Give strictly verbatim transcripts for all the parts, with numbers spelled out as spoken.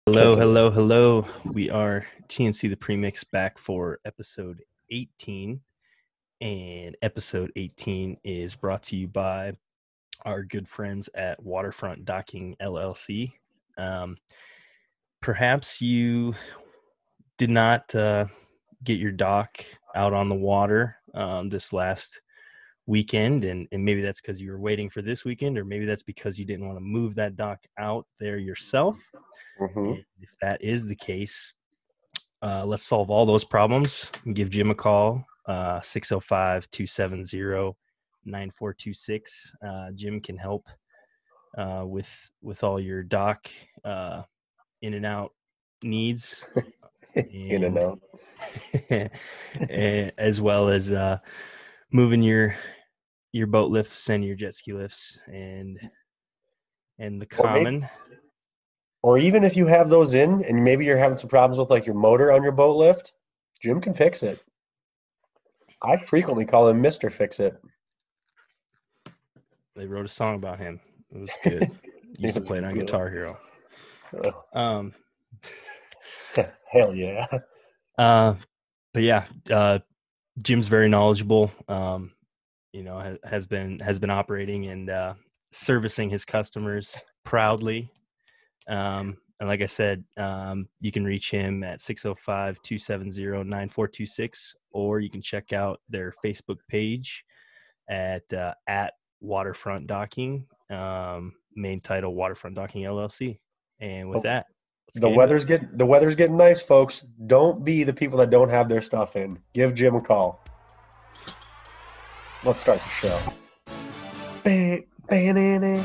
Hello, hello, hello. We are T N C the Premix back for episode eighteen. And episode eighteen is brought to you by our good friends at Waterfront Docking L L C. Um, perhaps you did not uh, get your dock out on the water um, this last weekend, and, and maybe that's because you were waiting for this weekend, or maybe that's because you didn't want to move that dock out there yourself. Mm-hmm. And if that is the case, uh, let's solve all those problems. Give Jim a call, uh, six oh five, two seven zero, nine four two six. Uh, Jim can help uh, with with all your dock uh, in and out needs. In and out. and, as well as uh, moving your your boat lifts and your jet ski lifts and and the Or maybe- common. Or even if you have those in and maybe you're having some problems with like your motor on your boat lift, Jim can fix it. I frequently call him Mister Fix It. They wrote a song about him. It was good. Used to play it on Guitar Hero. Um, Hell yeah. uh, but yeah, uh, Jim's very knowledgeable. Um, you know, has, has been has been operating and uh, servicing his customers proudly. Um, and like I said, um, you can reach him at six oh five, two seven zero, nine four two six, or you can check out their Facebook page at uh, at Waterfront Docking, um, main title Waterfront Docking L L C. And with Oh, that, let's The get into weather's it. getting the weather's getting nice, folks. Don't be the people that don't have their stuff in. Give Jim a call. Let's start the show. Bam, bam, bam, bam.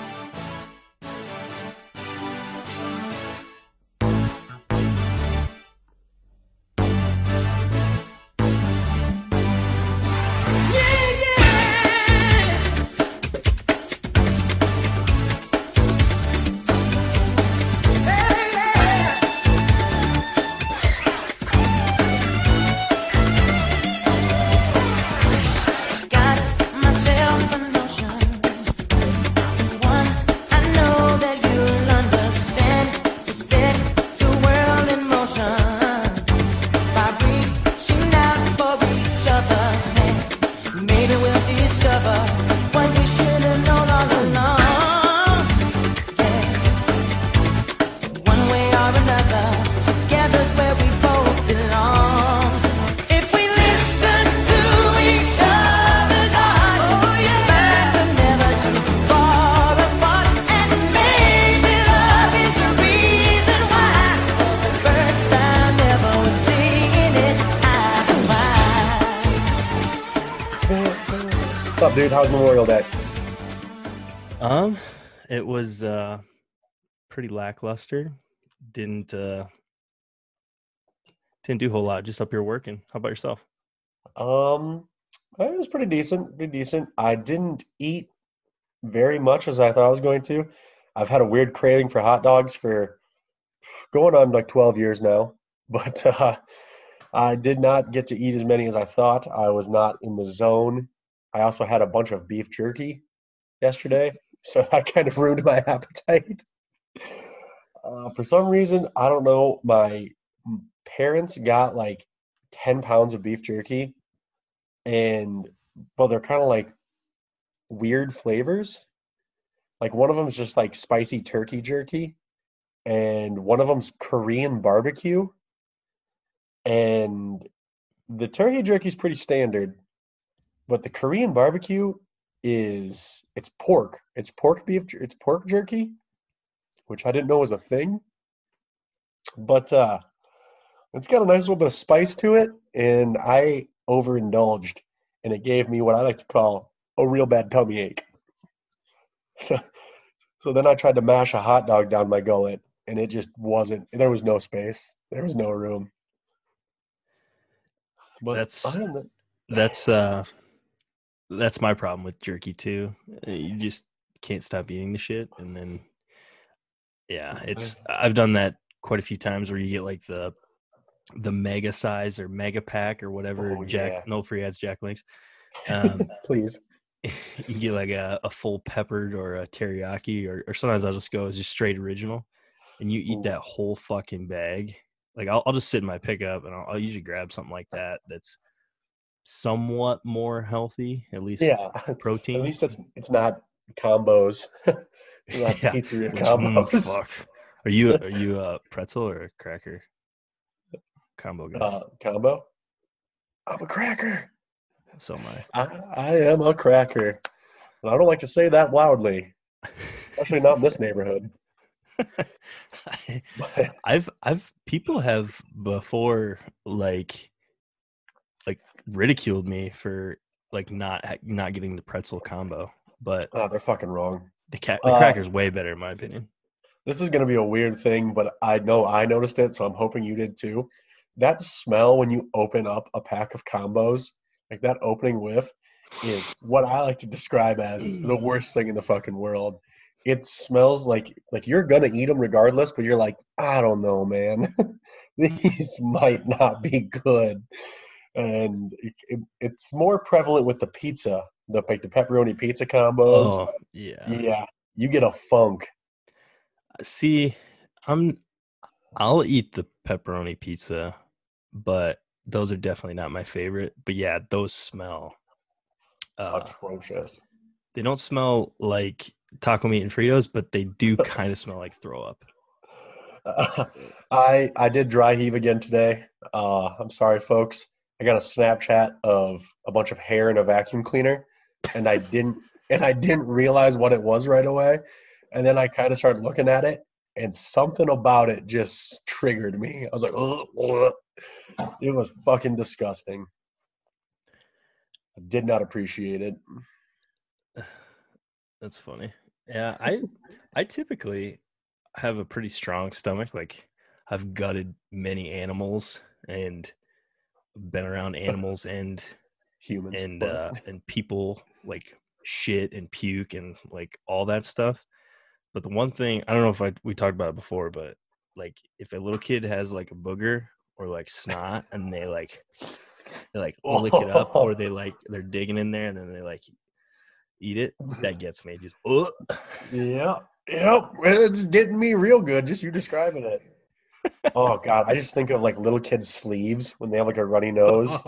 What's up, dude? How's Memorial Day? Um, it was uh, pretty lackluster. Didn't uh, didn't do a whole lot. Just up here working. How about yourself? Um, it was pretty decent, pretty decent. I didn't eat very much as I thought I was going to. I've had a weird craving for hot dogs for going on like twelve years now, but uh, I did not get to eat as many as I thought. I was not in the zone. I also had a bunch of beef jerky yesterday, so that kind of ruined my appetite. Uh, for some reason, I don't know, my parents got like ten pounds of beef jerky, and well, they're kind of like weird flavors. Like one of them is just like spicy turkey jerky, and one of them's Korean barbecue. And the turkey jerky is pretty standard, but the Korean barbecue is it's pork. It's pork beef. jer- It's pork jerky, which I didn't know was a thing. But uh, it's got a nice little bit of spice to it, and I overindulged, and it gave me what I like to call a real bad tummy ache. So, so then I tried to mash a hot dog down my gullet, and it just wasn't. There was no space. There was no room. But That's other than that, that's uh that's my problem with jerky too. Uh, You just can't stop eating the shit, and then yeah, it's I've done that quite a few times where you get like the the mega size or mega pack or whatever. oh Jack yeah, no free ads Jack links. Um, please. you get like a, a full peppered or a teriyaki, or, or sometimes I'll just go as just straight original. and you eat Ooh. that whole fucking bag, like I'll, I'll just sit in my pickup and I'll, I'll usually grab something like that that's somewhat more healthy, at least Yeah, at protein. least it's it's not combos, not Yeah, pizzeria which mm, combos. fuck. Are you are you a pretzel or a cracker combo guy? Uh, combo. I'm a cracker. So am I. I, I am a cracker. And I don't like to say that loudly, especially not in this neighborhood. I, But I've I've people have before like like ridiculed me for like not not getting the pretzel combo, but oh, they're fucking wrong. the cat the Uh, cracker's way better in my opinion. this is gonna be a weird thing, but I know I noticed it, so I'm hoping you did too. That smell when you open up a pack of combos, like that opening whiff, is what I like to describe as the worst thing in the fucking world. It smells like like you're gonna eat them regardless, but you're like, I don't know, man. These might not be good. And it, it, it's more prevalent with the pizza, the like the pepperoni pizza combos. Oh yeah. Yeah, you get a funk. See, I'm I'll eat the pepperoni pizza, but those are definitely not my favorite. But yeah, those smell. Uh, Atrocious. they don't smell like taco meat and Fritos, but they do kind of smell like throw up. Uh, I I did dry heave again today. Uh, I'm sorry, folks. I got a Snapchat of a bunch of hair in a vacuum cleaner, and I didn't and I didn't realize what it was right away. And then I kind of started looking at it, and something about it just triggered me. I was like, ugh, ugh. It was fucking disgusting. I did not appreciate it. That's funny. Yeah, I I typically have a pretty strong stomach. Like I've gutted many animals and been around animals and Humans, and but uh and people like shit and puke and like all that stuff. But the one thing I don't know if I we talked about it before, but like if a little kid has like a booger or like snot and they like they like lick it up or oh, they like they're digging in there and then they like eat it, that gets me just ugh. yeah, yep, it's getting me real good. Just you describing it. Oh God, I just think of like little kids' sleeves when they have like a runny nose.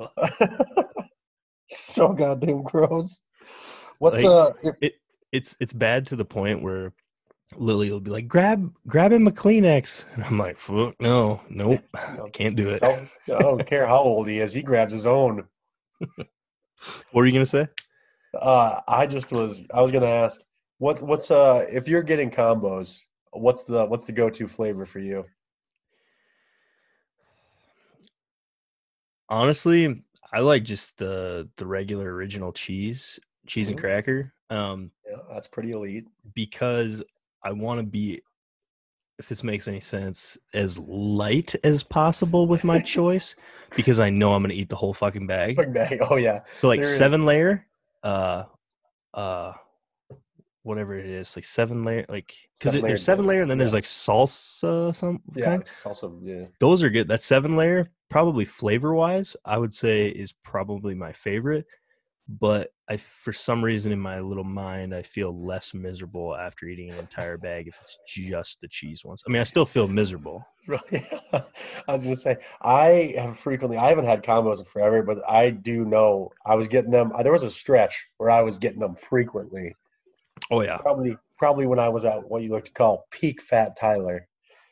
So goddamn gross. What's Like uh? If, it it's it's bad to the point where Lily will be like, grab grab him a Kleenex. And I'm like, fuck no, nope, I no, can't do it. don't I don't care how old he is. He grabs his own. What are you gonna say? Uh, I just was I was gonna ask what what's uh if you're getting combos, what's the what's the go-to flavor for you? Honestly, I like just the the regular original cheese, cheese and Mhm. cracker. Um, Yeah, that's pretty elite. because I want to be, if this makes any sense, as light as possible with my choice because I know I'm gonna eat the whole fucking bag. Big bag. Oh yeah, So like there is seven layer, uh, uh, whatever it is, like seven layer, like because seven there's layered seven dip. layer and then there's Yeah, like salsa some yeah, kind. it's also yeah. Those are good. That seven layer, probably flavor wise, I would say is probably my favorite. But I, for some reason, in my little mind, I feel less miserable after eating an entire bag if it's just the cheese ones. I mean, I still feel miserable. Really, I was gonna say I have frequently I haven't had combos in forever, but I do know I was getting them. There was a stretch where I was getting them frequently. Oh yeah, Probably probably when I was at what you like to call peak fat Tyler.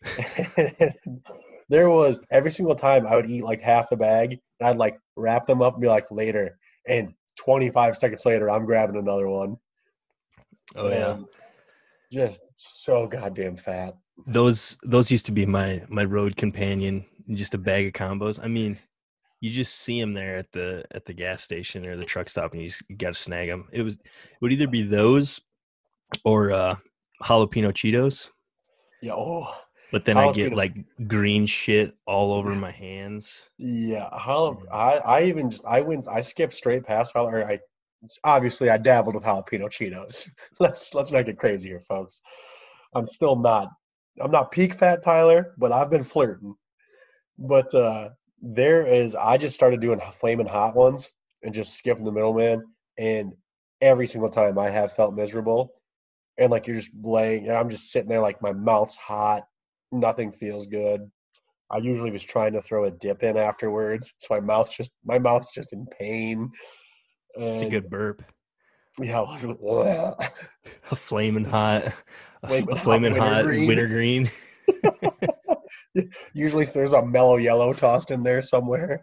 There was every single time I would eat like half the bag and I'd like wrap them up and be like later. And twenty-five seconds later, I'm grabbing another one. oh yeah. And just so goddamn fat. Those those used to be my my road companion. Just a bag of combos. I mean, you just see them there at the at the gas station or the truck stop, and you, just, you got to snag them. It was it would either be those or uh, jalapeno Cheetos. Yeah, oh, But then I get jalapeno. like green shit all over my hands. Yeah, jala- And I I even just I went I skipped straight past jala- or I obviously I dabbled with jalapeno Cheetos. Let's let's make it crazy here, folks. I'm still not I'm not peak fat Tyler, but I've been flirting. But uh there is I just started doing flaming hot ones and just skipping the middleman, and every single time I have felt miserable, and like you're just laying, I'm just sitting there like my mouth's hot, Nothing feels good. I usually was trying to throw a dip in afterwards, so my mouth's just my mouth's just in pain. It's a And good burp. yeah, A flaming hot, a, f- flaming a hot flaming hot wintergreen. wintergreen. Usually there's a mellow yellow tossed in there somewhere.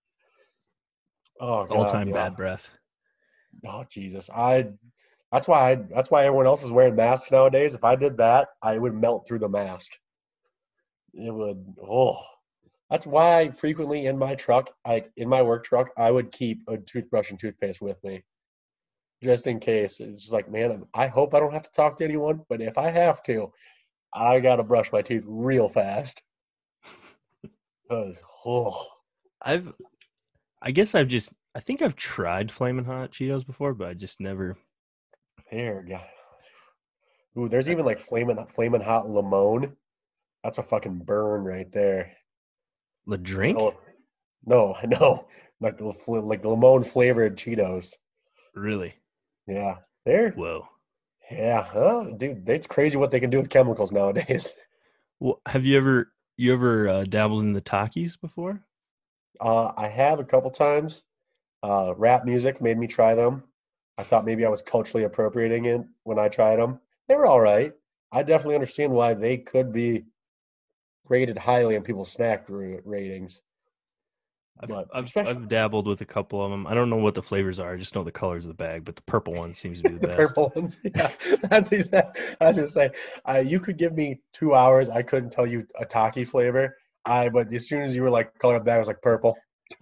Oh All God, time yeah. bad breath. Oh Jesus, I. That's why I. That's why everyone else is wearing masks nowadays. If I did that, I would melt through the mask. It would. Oh, that's why I frequently in my truck, I in my work truck, I would keep a toothbrush and toothpaste with me just in case. It's just like, man, I hope I don't have to talk to anyone, but if I have to, I gotta brush my teeth real fast. Cause oh, I've, I guess I've just, I think I've tried flaming hot Cheetos before, but I just never. there, God. Ooh, there's even like flaming flaming hot limon. That's a fucking burn right there. The Oh drink? no, no, like the fl- like lemon flavored Cheetos. Really? Yeah, they're Whoa. yeah, huh? Dude, it's crazy what they can do with chemicals nowadays. Well, have you ever, you ever uh, dabbled in the Takis before? Uh, I have a couple times. Uh, rap music made me try them. I thought maybe I was culturally appropriating it when I tried them. They were all right. I definitely understand why they could be rated highly in people's snack ra- ratings, I've, but I've, especially I've dabbled with a couple of them. I don't know what the flavors are. I just know the colors of the bag, but the purple one seems to be the the best. purple ones. Yeah, that's exactly. I was gonna say, uh, you could give me two hours. I couldn't tell you a Taki flavor. I but as soon as you were like color of the bag, I was like purple.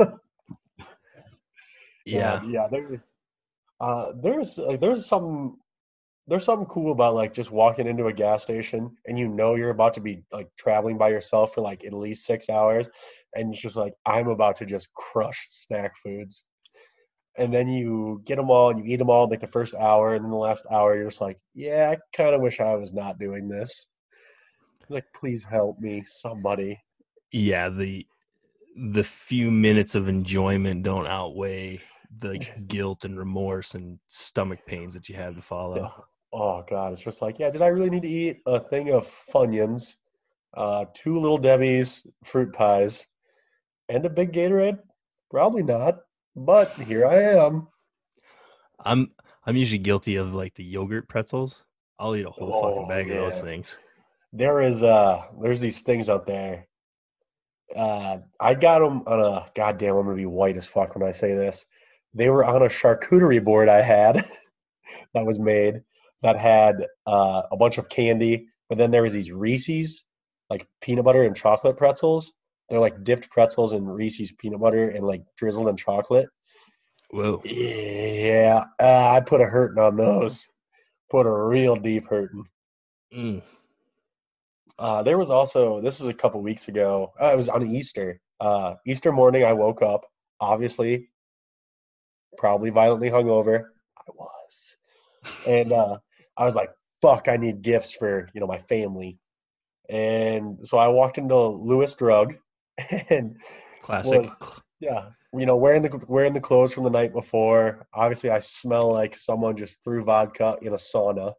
God, Yeah. yeah, there, uh, there's like there's something there's something cool about like just walking into a gas station and you know you're about to be like traveling by yourself for like at least six hours, and it's just like I'm about to just crush snack foods, and then you get them all and you eat them all in like the first hour, and then the last hour you're just like, yeah, I kind of wish I was not doing this. It's like, please help me, somebody. Yeah. The, the few minutes of enjoyment don't outweigh the guilt and remorse and stomach pains that you have to Yeah. follow. Oh God, it's just like, yeah, did I really need to eat a thing of Funyuns, uh, two Little Debbie's fruit pies, and a big Gatorade? Probably not, but here I am. I'm I'm usually guilty of like the yogurt pretzels. I'll eat a whole fucking Oh bag of those yeah, things. there is uh, there's these things out there. Uh, I got them on a goddamn. I'm gonna be white as fuck when I say this. They were on a charcuterie board I had that was made that had uh, a bunch of candy, but then there was these Reese's like peanut butter and chocolate pretzels. They're like dipped pretzels in Reese's peanut butter and like drizzled in chocolate. Whoa. Yeah, uh, I put a hurting on those. Put a real deep hurting. Mm. Uh, there was also this was a couple weeks ago. Uh, it was on Easter. Uh, Easter morning, I woke up, obviously, probably violently hungover. I was, and uh, I was like, "Fuck, I need gifts for you know my family." And so I walked into Lewis Drug, and Classic. was yeah, you know, wearing the wearing the clothes from the night before. Obviously, I smell like someone just threw vodka in a sauna,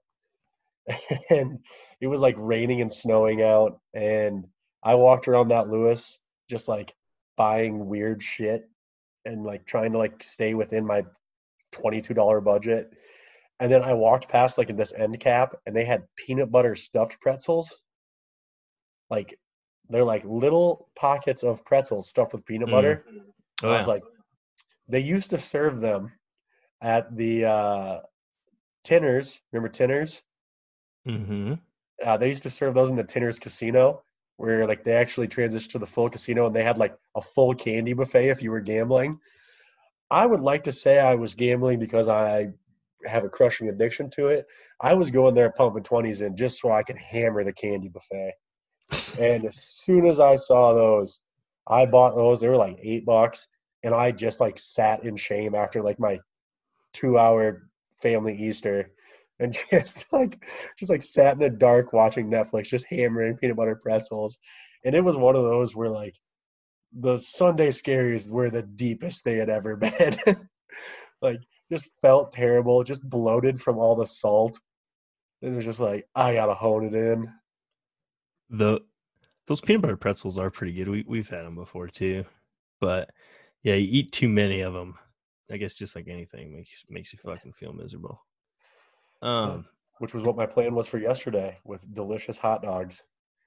and it was like raining and snowing out, and I walked around that Lewis just like buying weird shit and like trying to like stay within my twenty-two dollars budget. And then I walked past like in this end cap and they had peanut butter stuffed pretzels. Like they're like little pockets of pretzels stuffed with peanut Mm. butter. Oh I was yeah. like, they used to serve them at the uh Tinners. Remember Tinners? Mm-hmm. Uh, they used to serve those in the Tinners Casino, where like they actually transitioned to the full casino and they had like a full candy buffet if you were gambling. I would like to say I was gambling because I have a crushing addiction to it. I was going there pumping twenties in just so I could hammer the candy buffet. And as soon as I saw those, I bought those. They were like eight bucks, and I just like sat in shame after like my two hour family Easter and just like just like sat in the dark watching Netflix, just hammering peanut butter pretzels. And it was one of those where like the Sunday scaries were the deepest they had ever been. Like just felt terrible, just bloated from all the salt. And it was just like, I gotta hone it in. The those peanut butter pretzels are pretty good. We we've had them before too, but yeah, you eat too many of them. I guess just like anything makes makes you fucking feel miserable. Yeah. Um, Which was what my plan was for yesterday with delicious hot dogs.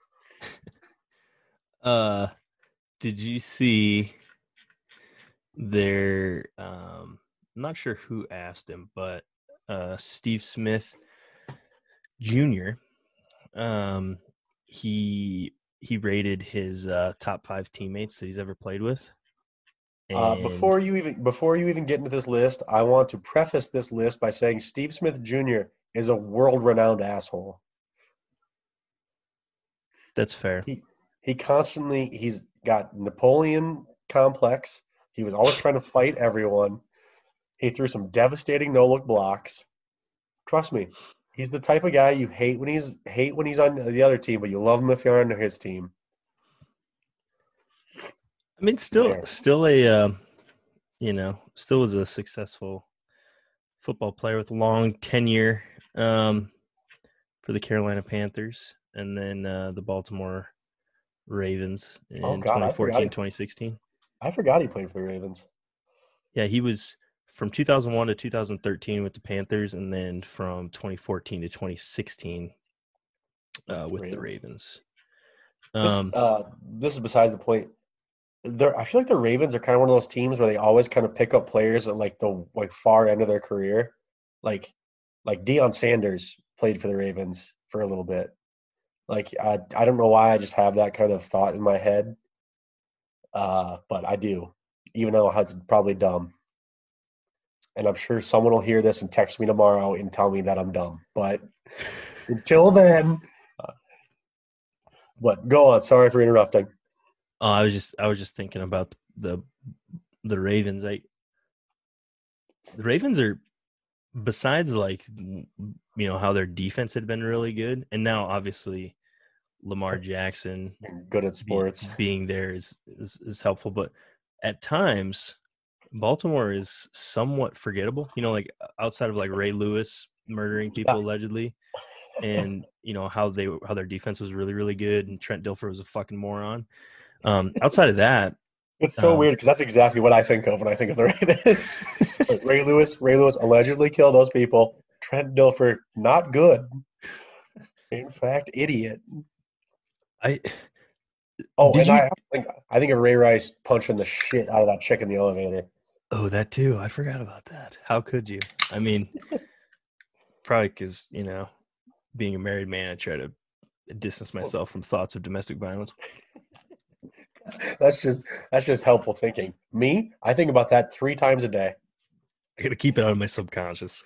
uh, did you see their? Um, I'm not sure who asked him, but uh, Steve Smith Junior Um, he he rated his uh, top five teammates that he's ever played with, Uh, and before you even before you even get into this list, I want to preface this list by saying Steve Smith Junior is a world-renowned asshole. that's fair. He he constantly he's got Napoleon complex. He was always trying to fight everyone. He threw some devastating no-look blocks. Trust me, he's the type of guy you hate when he's hate when he's on the other team, but you love him if you're on his team. I mean, still, Man. still a uh, you know, still was a successful football player with a long tenure um, for the Carolina Panthers and then uh, the Baltimore Ravens Oh in God, I forgot twenty fourteen, he twenty sixteen. I forgot he played for the Ravens. Yeah, he was from two thousand one to two thousand thirteen with the Panthers, and then from twenty fourteen to twenty sixteen uh, The with the Ravens. Ravens. This Um, uh this is besides the point. They're, I feel like the Ravens are kind of one of those teams where they always kind of pick up players at like the like far end of their career. Like like Deion Sanders played for the Ravens for a little bit. Like I I don't know why I just have that kind of thought in my head. Uh, but I do, even though it's probably dumb. And I'm sure someone will hear this and text me tomorrow and tell me that I'm dumb. But until then, uh, but go on. Sorry for interrupting. oh, I was just I was just thinking about the the Ravens. I the Ravens are besides like you know how their defense had been really good, and now obviously Lamar Jackson You're good at be, sports. being there is, is is helpful, but at times Baltimore is somewhat forgettable. You know, like outside of like Ray Lewis murdering Yeah. people allegedly, and you know how they how their defense was really really good, and Trent Dilfer was a fucking moron. Um, outside of that, It's so um, weird because that's exactly what I think of when I think of the Ravens. Like Ray Lewis, Ray Lewis allegedly killed those people. Trent Dilfer, not good. In fact, idiot. I Oh, did and you I think I think of Ray Rice punching the shit out of that chick in the elevator. oh that too. I forgot about that. How could you? I mean, probably because you know, being a married man, I try to distance myself from thoughts of domestic violence. That's just that's just helpful thinking. Me, I think about that three times a day. I gotta keep it out of my subconscious.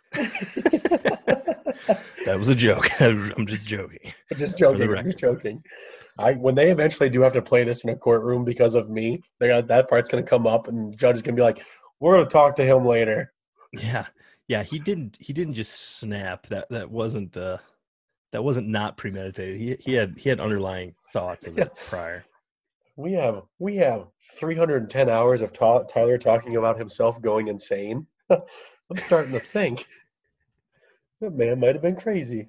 That was a joke. I'm just joking. I'm just For the joking. I'm record. just joking. I when they eventually do have to play this in a courtroom because of me, they got that part's gonna come up, and the judge is gonna be like, "We're gonna talk to him later." Yeah. Yeah, he didn't he didn't just snap. That that wasn't uh that wasn't not premeditated. He he had he had underlying thoughts of Yeah, it prior. we have we have three hundred ten hours of ta- Tyler talking about himself going insane. I'm starting to think that man might have been crazy.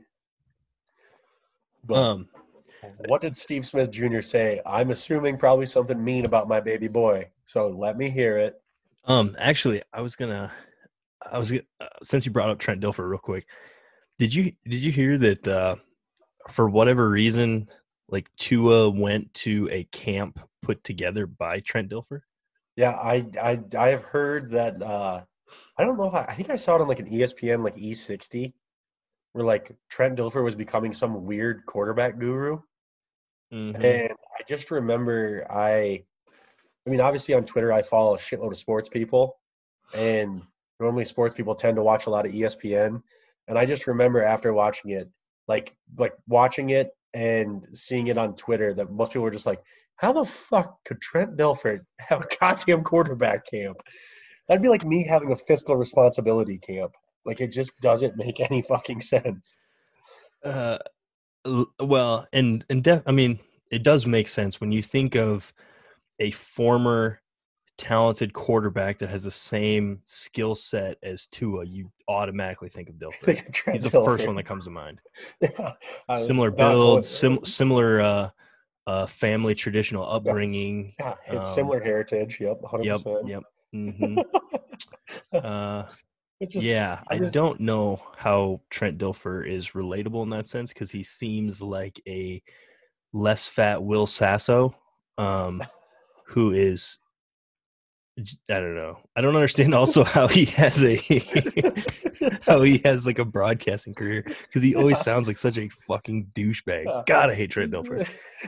But Um what did Steve Smith Junior say? I'm assuming probably something mean about my baby boy. So let me hear it. um actually I was gonna I was gonna, uh, since you brought up Trent Dilfer real quick, did you did you hear that uh for whatever reason like Tua went to a camp put together by Trent Dilfer? Yeah, I I I have heard that. Uh, I don't know if I, I think I saw it on like an E S P N like E sixty where like Trent Dilfer was becoming some weird quarterback guru. Mm-hmm. And I just remember I I mean obviously on Twitter I follow a shitload of sports people, and normally sports people tend to watch a lot of E S P N. And I just remember after watching it, like like watching it and seeing it on Twitter that most people were just like, how the fuck could Trent Dilfer have a goddamn quarterback camp? That'd be like me having a fiscal responsibility camp. Like it just doesn't make any fucking sense. Uh, l- well, and and def- I mean, it does make sense when you think of a former talented quarterback that has the same skill set as Tua. You automatically think of Dilfer. Like He's Trent the first Dilfer. one that comes to mind. Yeah. I was Similar not build, totally. sim- similar uh, uh, family traditional Yeah, upbringing. yeah, it's Um, similar heritage. Yep, one hundred yep, percent. yep. Mm-hmm. Uh, It just, yeah, I I just, don't know how Trent Dilfer is relatable in that sense because he seems like a less fat Will Sasso, um, who is I don't know. I don't understand also how he has a how he has like a broadcasting career because he always yeah, sounds like such a fucking douchebag. yeah. God, I hate Trent Dilfer.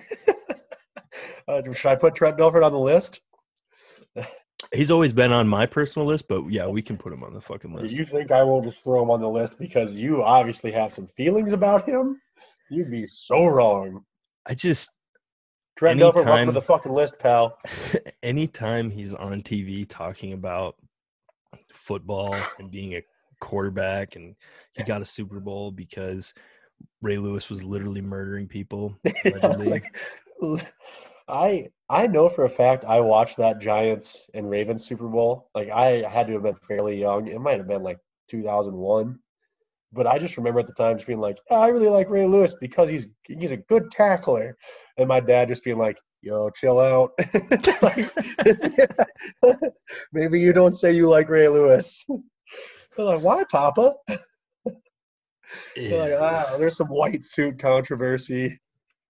Uh, should I put Trent Dilfer on the list? He's always been on my personal list, but yeah, we can put him on the fucking list. You think I won't just throw him on the list because you obviously have some feelings about him? You'd be so wrong. I just Trent Dilfer, welcome to the anytime fucking list, pal. anytime he's on T V talking about football and being a quarterback and he got a Super Bowl because Ray Lewis was literally murdering people Yeah, allegedly. like, I I know for a fact I watched that Giants and Ravens Super Bowl. Like I had to have been fairly young. It might have been like two thousand one. But I just remember at the time just being like, "Oh, I really like Ray Lewis because he's he's a good tackler." And my dad just being like, "Yo, chill out." Like, maybe you don't say you like Ray Lewis. I'm like, "Why, Papa?" They're like, Yeah. "Ah, there's some white suit controversy."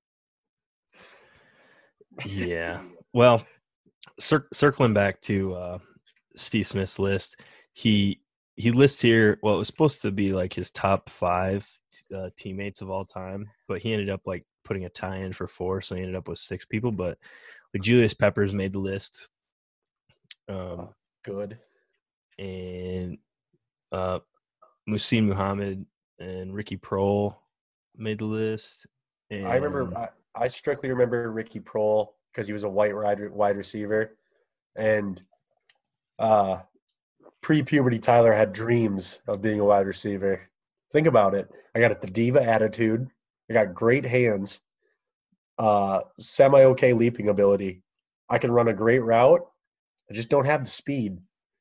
Yeah. Well, cir- circling back to uh, Steve Smith's list, he he lists here. Well, it was supposed to be like his top five uh, teammates of all time, but he ended up like putting a tie in for four, so he ended up with six people. But like Julius Peppers made the list, um, Oh, good. and uh, Muhsin Muhammad and Ricky Prohl made the list, I remember. and I, I strictly remember Ricky Prohl because he was a white wide wide receiver, and uh, pre-puberty Tyler had dreams of being a wide receiver. Think about it. I got the diva attitude. I got great hands, uh, semi okay leaping ability. I can run a great route. I just don't have the speed.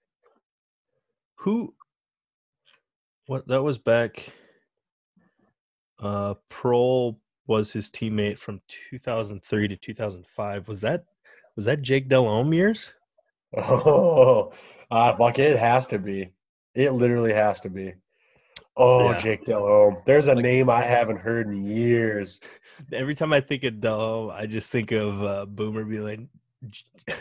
who what that was back. Uh, Prohl was his teammate from two thousand three to two thousand five. Was that was that Jake Delhomme years? Oh, uh, fuck it, it has to be. It literally has to be. Oh, Yeah. Jake Delhomme. There's a Like name I haven't heard in years. every time I think of Delhomme, I just think of uh, Boomer being like,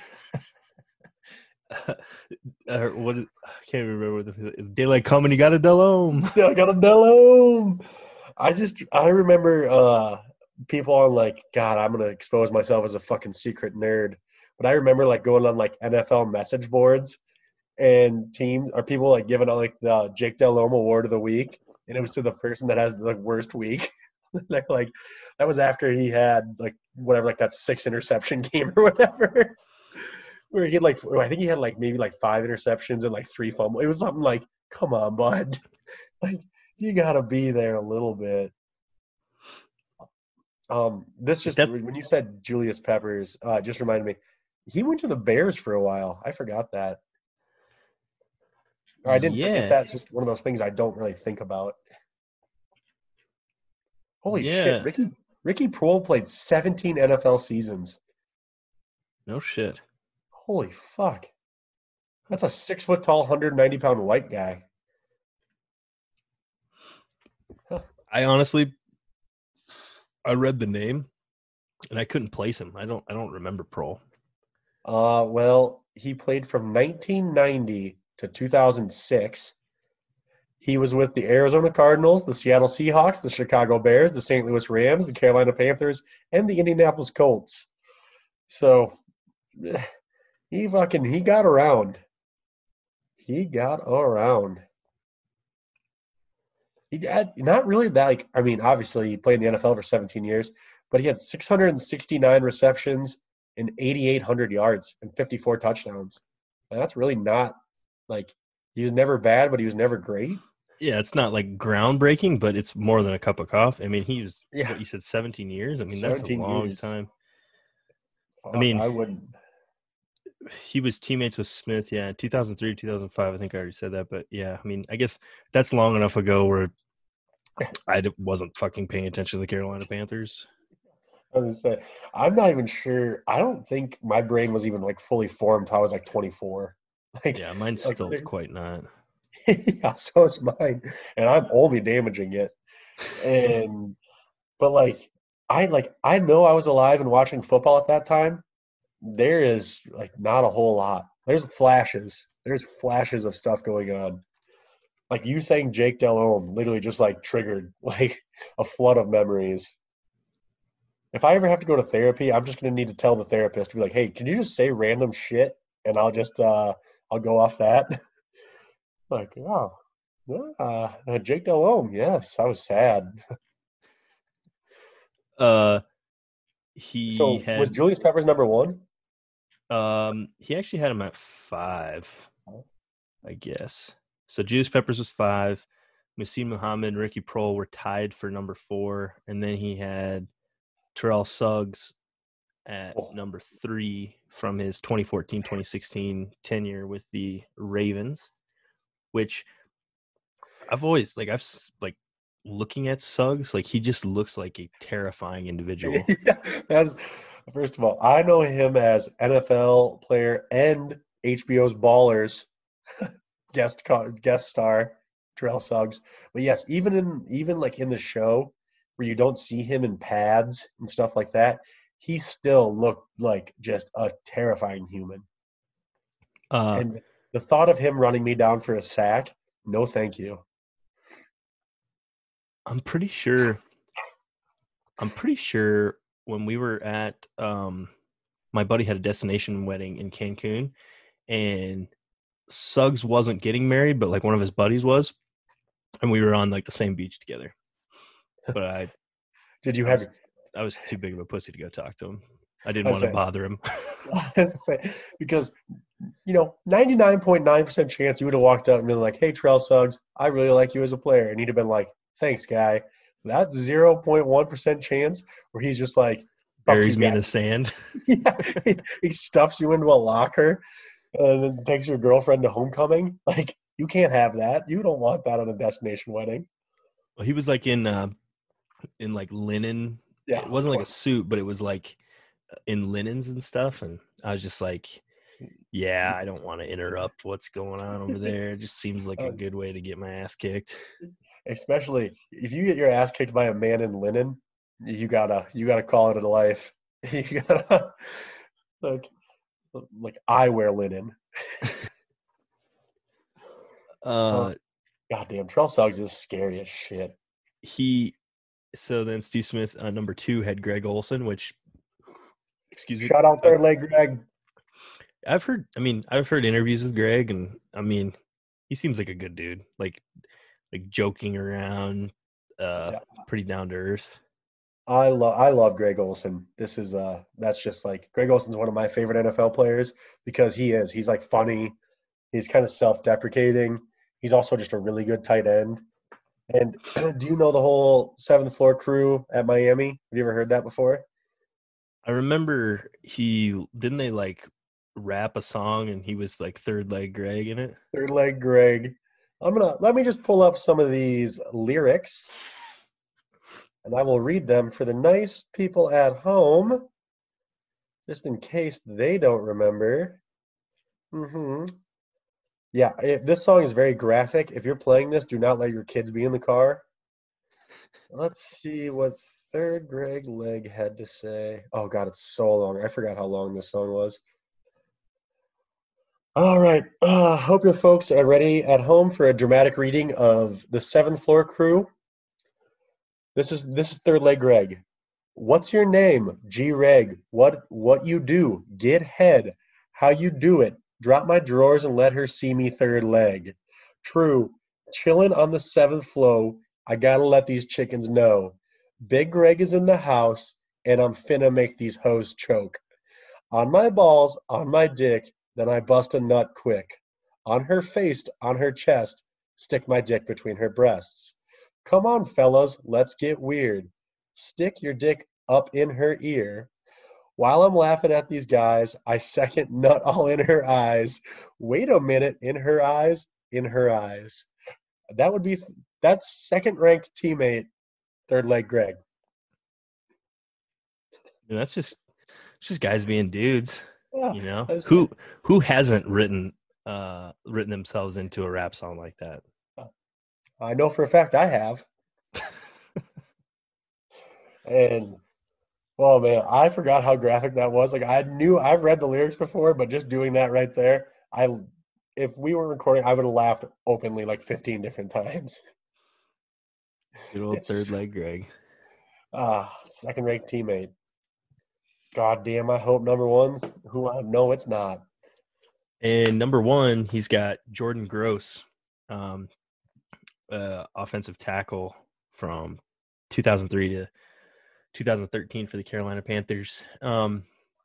uh, what is, I can't remember what the is daylight coming. You got a Delhomme. Yeah, I got a Delhomme. I just I remember uh people on like, God, I'm gonna expose myself as a fucking secret nerd. But I remember like going on like N F L message boards and teams or people like giving out like the Jake Delhomme Award of the Week, and it was to the person that has the worst week. like, like that was after he had like whatever like that six interception game or whatever. Where he had like I think he had like maybe like five interceptions and like three fumbles. It was something like, come on, bud. Like you gotta be there a little bit. Um, this Like just that. when you said Julius Peppers, uh, just reminded me. He went to the Bears for a while. I forgot that. Or I didn't forget Yeah. that. It's just one of those things I don't really think about. Holy shit, Yeah. Ricky Ricky Prohl played seventeen N F L seasons. No shit. Holy fuck. That's a six foot tall, one hundred ninety pound white guy. Huh. I honestly, I read the name and I couldn't place him. I don't. I don't remember Prohl. Uh, well, he played from nineteen ninety to two thousand six. He was with the Arizona Cardinals, the Seattle Seahawks, the Chicago Bears, the Saint Louis Rams, the Carolina Panthers, and the Indianapolis Colts. So he fucking he got around. He got around. He had not really that like I mean, obviously he played in the N F L for seventeen years, but he had six hundred sixty-nine receptions and eighty-eight hundred yards and fifty-four touchdowns. And that's really not like he was never bad, but he was never great. Yeah, it's not like groundbreaking, but it's more than a cup of coffee. I mean, he was Yeah, what you said, seventeen years. I mean, that's a seventeen long years. time. I Fuck, mean, I wouldn't. he was teammates with Smith. Yeah, two thousand three, two thousand five. I think I already said that, but yeah, I mean, I guess that's long enough ago where I d- wasn't fucking paying attention to the Carolina Panthers. I was gonna say, I'm not even sure. I don't think my brain was even like fully formed till I was like twenty-four. Like, Yeah, mine's like still quite not. yeah, so is mine, and I'm only damaging it. And but like, I like I know I was alive and watching football at that time. There is like not a whole lot. There's flashes. There's flashes of stuff going on. Like you saying Jake Delhomme literally just like triggered like a flood of memories. If I ever have to go to therapy, I'm just gonna need to tell the therapist to be like, "Hey, can you just say random shit and I'll just uh I'll go off that." Like, oh, yeah, uh, Jake Delhomme, yes, I was sad. Uh, he So was had Julius Peppers number one? um he actually had him at five, I guess. So Juice Peppers was five. Muhsin Muhammad and Ricky Prohl were tied for number four, and then he had Terrell Suggs at Oh, number three from his twenty fourteen twenty sixteen tenure with the Ravens, which I've always like I've like looking at Suggs, like he just looks like a terrifying individual. yeah, that's first of all, I know him as N F L player and H B O's Ballers guest co- guest star Terrell Suggs. But yes, even in even like in the show where you don't see him in pads and stuff like that, he still looked like just a terrifying human. Uh And the thought of him running me down for a sack, no thank you. I'm pretty sure I'm pretty sure when we were at um my buddy had a destination wedding in Cancun, and Suggs wasn't getting married, but like one of his buddies was, and we were on like the same beach together. But I Did you I have? was I was too big of a pussy to go talk to him. I didn't I want to say, bother him. I say because you know, ninety-nine point nine percent chance you would have walked up and been like, "Hey, Trell Suggs, I really like you as a player," and he'd have been like, "Thanks, guy." That's zero point one percent chance where he's just like, "Fuck you, Buries me in guy." the sand. Yeah, he, he stuffs you into a locker and then takes your girlfriend to homecoming. Like, you can't have that. You don't want that on a destination wedding. Well, he was like in uh, in like linen. Yeah, It wasn't like a suit, but it was like in linens and stuff. And I was just like, yeah, I don't want to interrupt what's going on over there. It just seems like a uh, good way to get my ass kicked. especially if you get your ass kicked by a man in linen, you gotta you gotta call it a life. You gotta like like I wear linen. Oh, Uh, goddamn, Trell Suggs is scary as shit. he so then Steve Smith uh, number two had Greg Olson, which excuse me, Shout out I, there, leg Greg. I've heard. I mean, I've heard interviews with Greg, and I mean, he seems like a good dude. Like like joking around, uh, Yeah, pretty down to earth. I love I love Greg Olson. This is uh that's just like Greg Olson's one of my favorite N F L players because he is. He's like funny. He's kind of self-deprecating. He's also just a really good tight end. And do you know the whole seventh floor crew at Miami? Have you ever heard that before? I remember he didn't they like rap a song, and he was like third leg Greg in it. Third leg Greg. I'm gonna let me just pull up some of these lyrics and I will read them for the nice people at home, just in case they don't remember. hmm Yeah, it, this song is very graphic. If you're playing this, do not let your kids be in the car. Let's see what Third Greg Leg had to say. Oh God, it's so long. I forgot how long this song was. All right. Uh, hope your folks are ready at home for a dramatic reading of the Seventh Floor Crew. This is this is Third Leg Greg. What's your name? G Reg. What what you do? Get head. How you do it? Drop my drawers and let her see me third leg. True. Chillin' on the seventh flow. I gotta let these chickens know. Big Greg is in the house, and I'm finna make these hoes choke. On my balls, on my dick, then I bust a nut quick. On her face, on her chest, stick my dick between her breasts. Come on, fellas, let's get weird. Stick your dick up in her ear. While I'm laughing at these guys, I second nut all in her eyes. Wait a minute, in her eyes, in her eyes. That would be that's second ranked teammate, third leg Greg. And that's just just guys being dudes, Yeah, you know. that's Who who hasn't written uh written themselves into a rap song like that? I know for a fact I have. And oh man, I forgot how graphic that was. Like I knew I've read the lyrics before, but just doing that right there, I if we were recording, I would have laughed openly like fifteen different times. Good old third It's leg Greg. ah second rate teammate. God damn, I hope number one's who I know it's not. And number one, he's got Jordan Gross, um, uh, offensive tackle from two thousand three to two thousand thirteen for the Carolina Panthers. Um,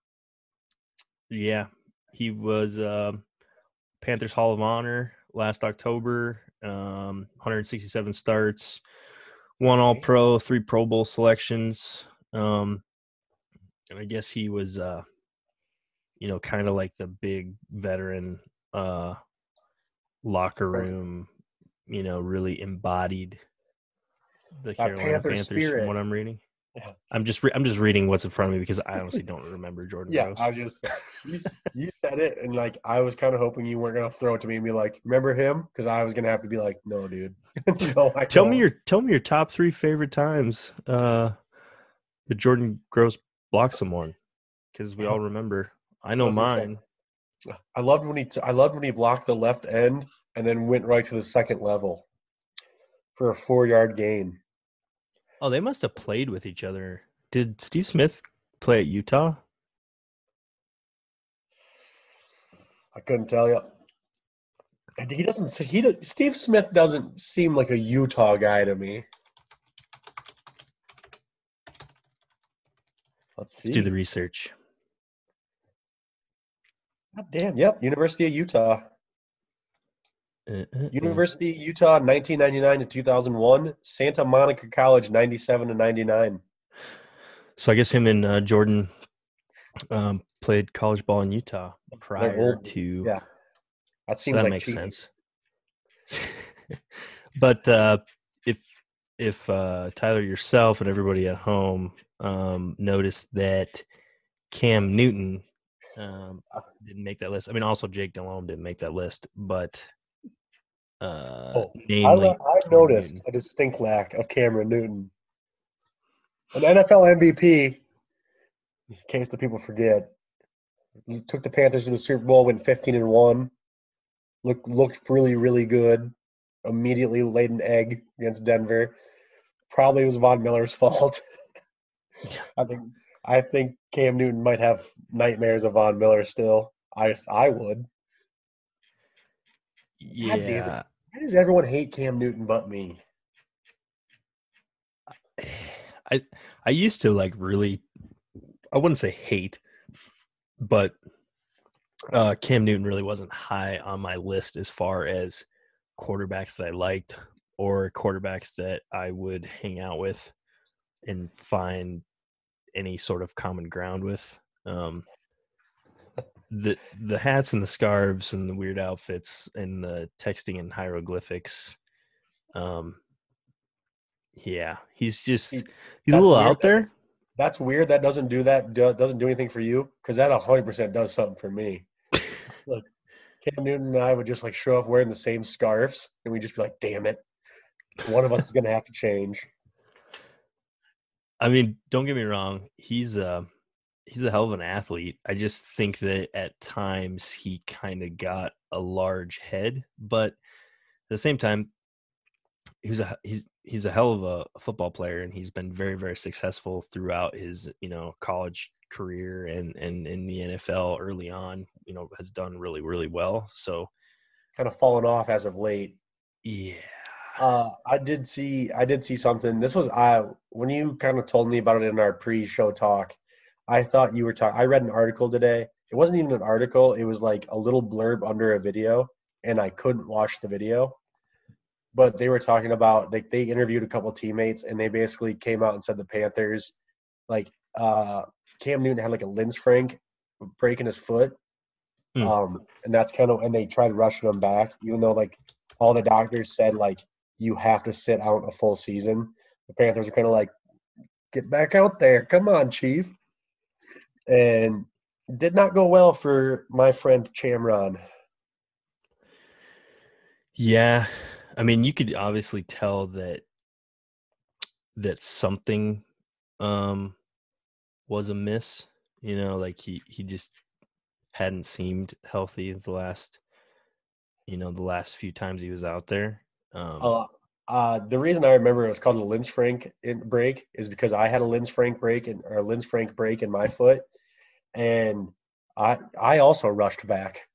yeah, he was uh, Panthers Hall of Honor last October. Um, one hundred sixty-seven starts, one All Pro, three Pro Bowl selections. Um, and I guess he was, uh, you know, kind of like the big veteran uh, locker room, you know, really embodied the That Carolina Panther Panthers from spirit. what I'm reading. Yeah. I'm just re- I'm just reading what's in front of me because I honestly don't remember Jordan Yeah, I Gross. was just you s- you said it, and like I was kind of hoping you weren't gonna throw it to me and be like, "Remember him?" Because I was gonna have to be like, "No, dude, no, I Tell me don't." your tell me your top three favorite times uh, that Jordan Gross blocked someone because we all remember. I I know was gonna say, mine. I loved when he t- I loved when he blocked the left end and then went right to the second level for a four yard gain. Oh, they must have played with each other. Did Steve Smith play at Utah? I couldn't tell you. And he doesn't. He do- Steve Smith doesn't seem like a Utah guy to me. Let's Let's do the see. research. God damn. Yep. University of Utah. Uh, uh, uh. University of Utah, nineteen ninety-nine to two thousand one. Santa Monica College, ninety-seven to ninety-nine. So I guess him and uh, Jordan um, played college ball in Utah They're prior old. to, Yeah, that so seems that like makes cheating. sense. But uh, if if uh, Tyler, yourself, and everybody at home um, noticed that Cam Newton um, didn't make that list. I mean, also Jake Delhomme didn't make that list, but uh, Oh, I namely le- I Cam noticed Newton. a distinct lack of Cameron Newton, an N F L M V P. In case the people forget, he took the Panthers to the Super Bowl, went fifteen and one. Looked looked really really good. Immediately laid an egg against Denver. Probably was Von Miller's fault. Yeah, I think I think Cam Newton might have nightmares of Von Miller still. I I would. God damn it! yeah. Why does everyone hate Cam Newton but me? I I used to like really, I wouldn't say hate, but uh, Cam Newton really wasn't high on my list as far as quarterbacks that I liked or quarterbacks that I would hang out with and find any sort of common ground with. Um, the the hats and the scarves and the weird outfits and the texting and hieroglyphics. Um, yeah, he's just See, he's a that's little weird. out That there. that's weird. That doesn't do that. Do, doesn't do anything for you because that one hundred percent does something for me. Look, Cam Newton and I would just like show up wearing the same scarves, and we'd just be like, "Damn it, one of us is gonna have to change." I mean, don't get me wrong. He's uh he's a hell of an athlete. I just think that at times he kind of got a large head, but at the same time, he was a he's he's a hell of a football player, and he's been very very successful throughout his you know college career and and in the N F L early on. You know, has done really really well. So Kind of fallen off as of late. yeah, Uh, I did see I did see something. This was I when you kind of told me about it in our pre-show talk. I thought you were talking. I read an article today. It wasn't even an article. It was like a little blurb under a video, and I couldn't watch the video. But they were talking about like they interviewed a couple teammates, and they basically came out and said the Panthers, like uh, Cam Newton had like a Linz break in his foot, hmm. um, and that's kind of and they tried rushing him back, even though like all the doctors said like you have to sit out a full season. The Panthers are kind of like, get back out there, come on, Chief. and did not go well for my friend Chamron. Yeah, I mean, you could obviously tell that that something um was amiss. You know, like he he just hadn't seemed healthy the last you know the last few times he was out there. Um, Uh, uh, the reason I remember it was called a Linz Frank in- break is because I had a Linz Frank break and or a Linz Frank break in my foot, and I I also rushed back.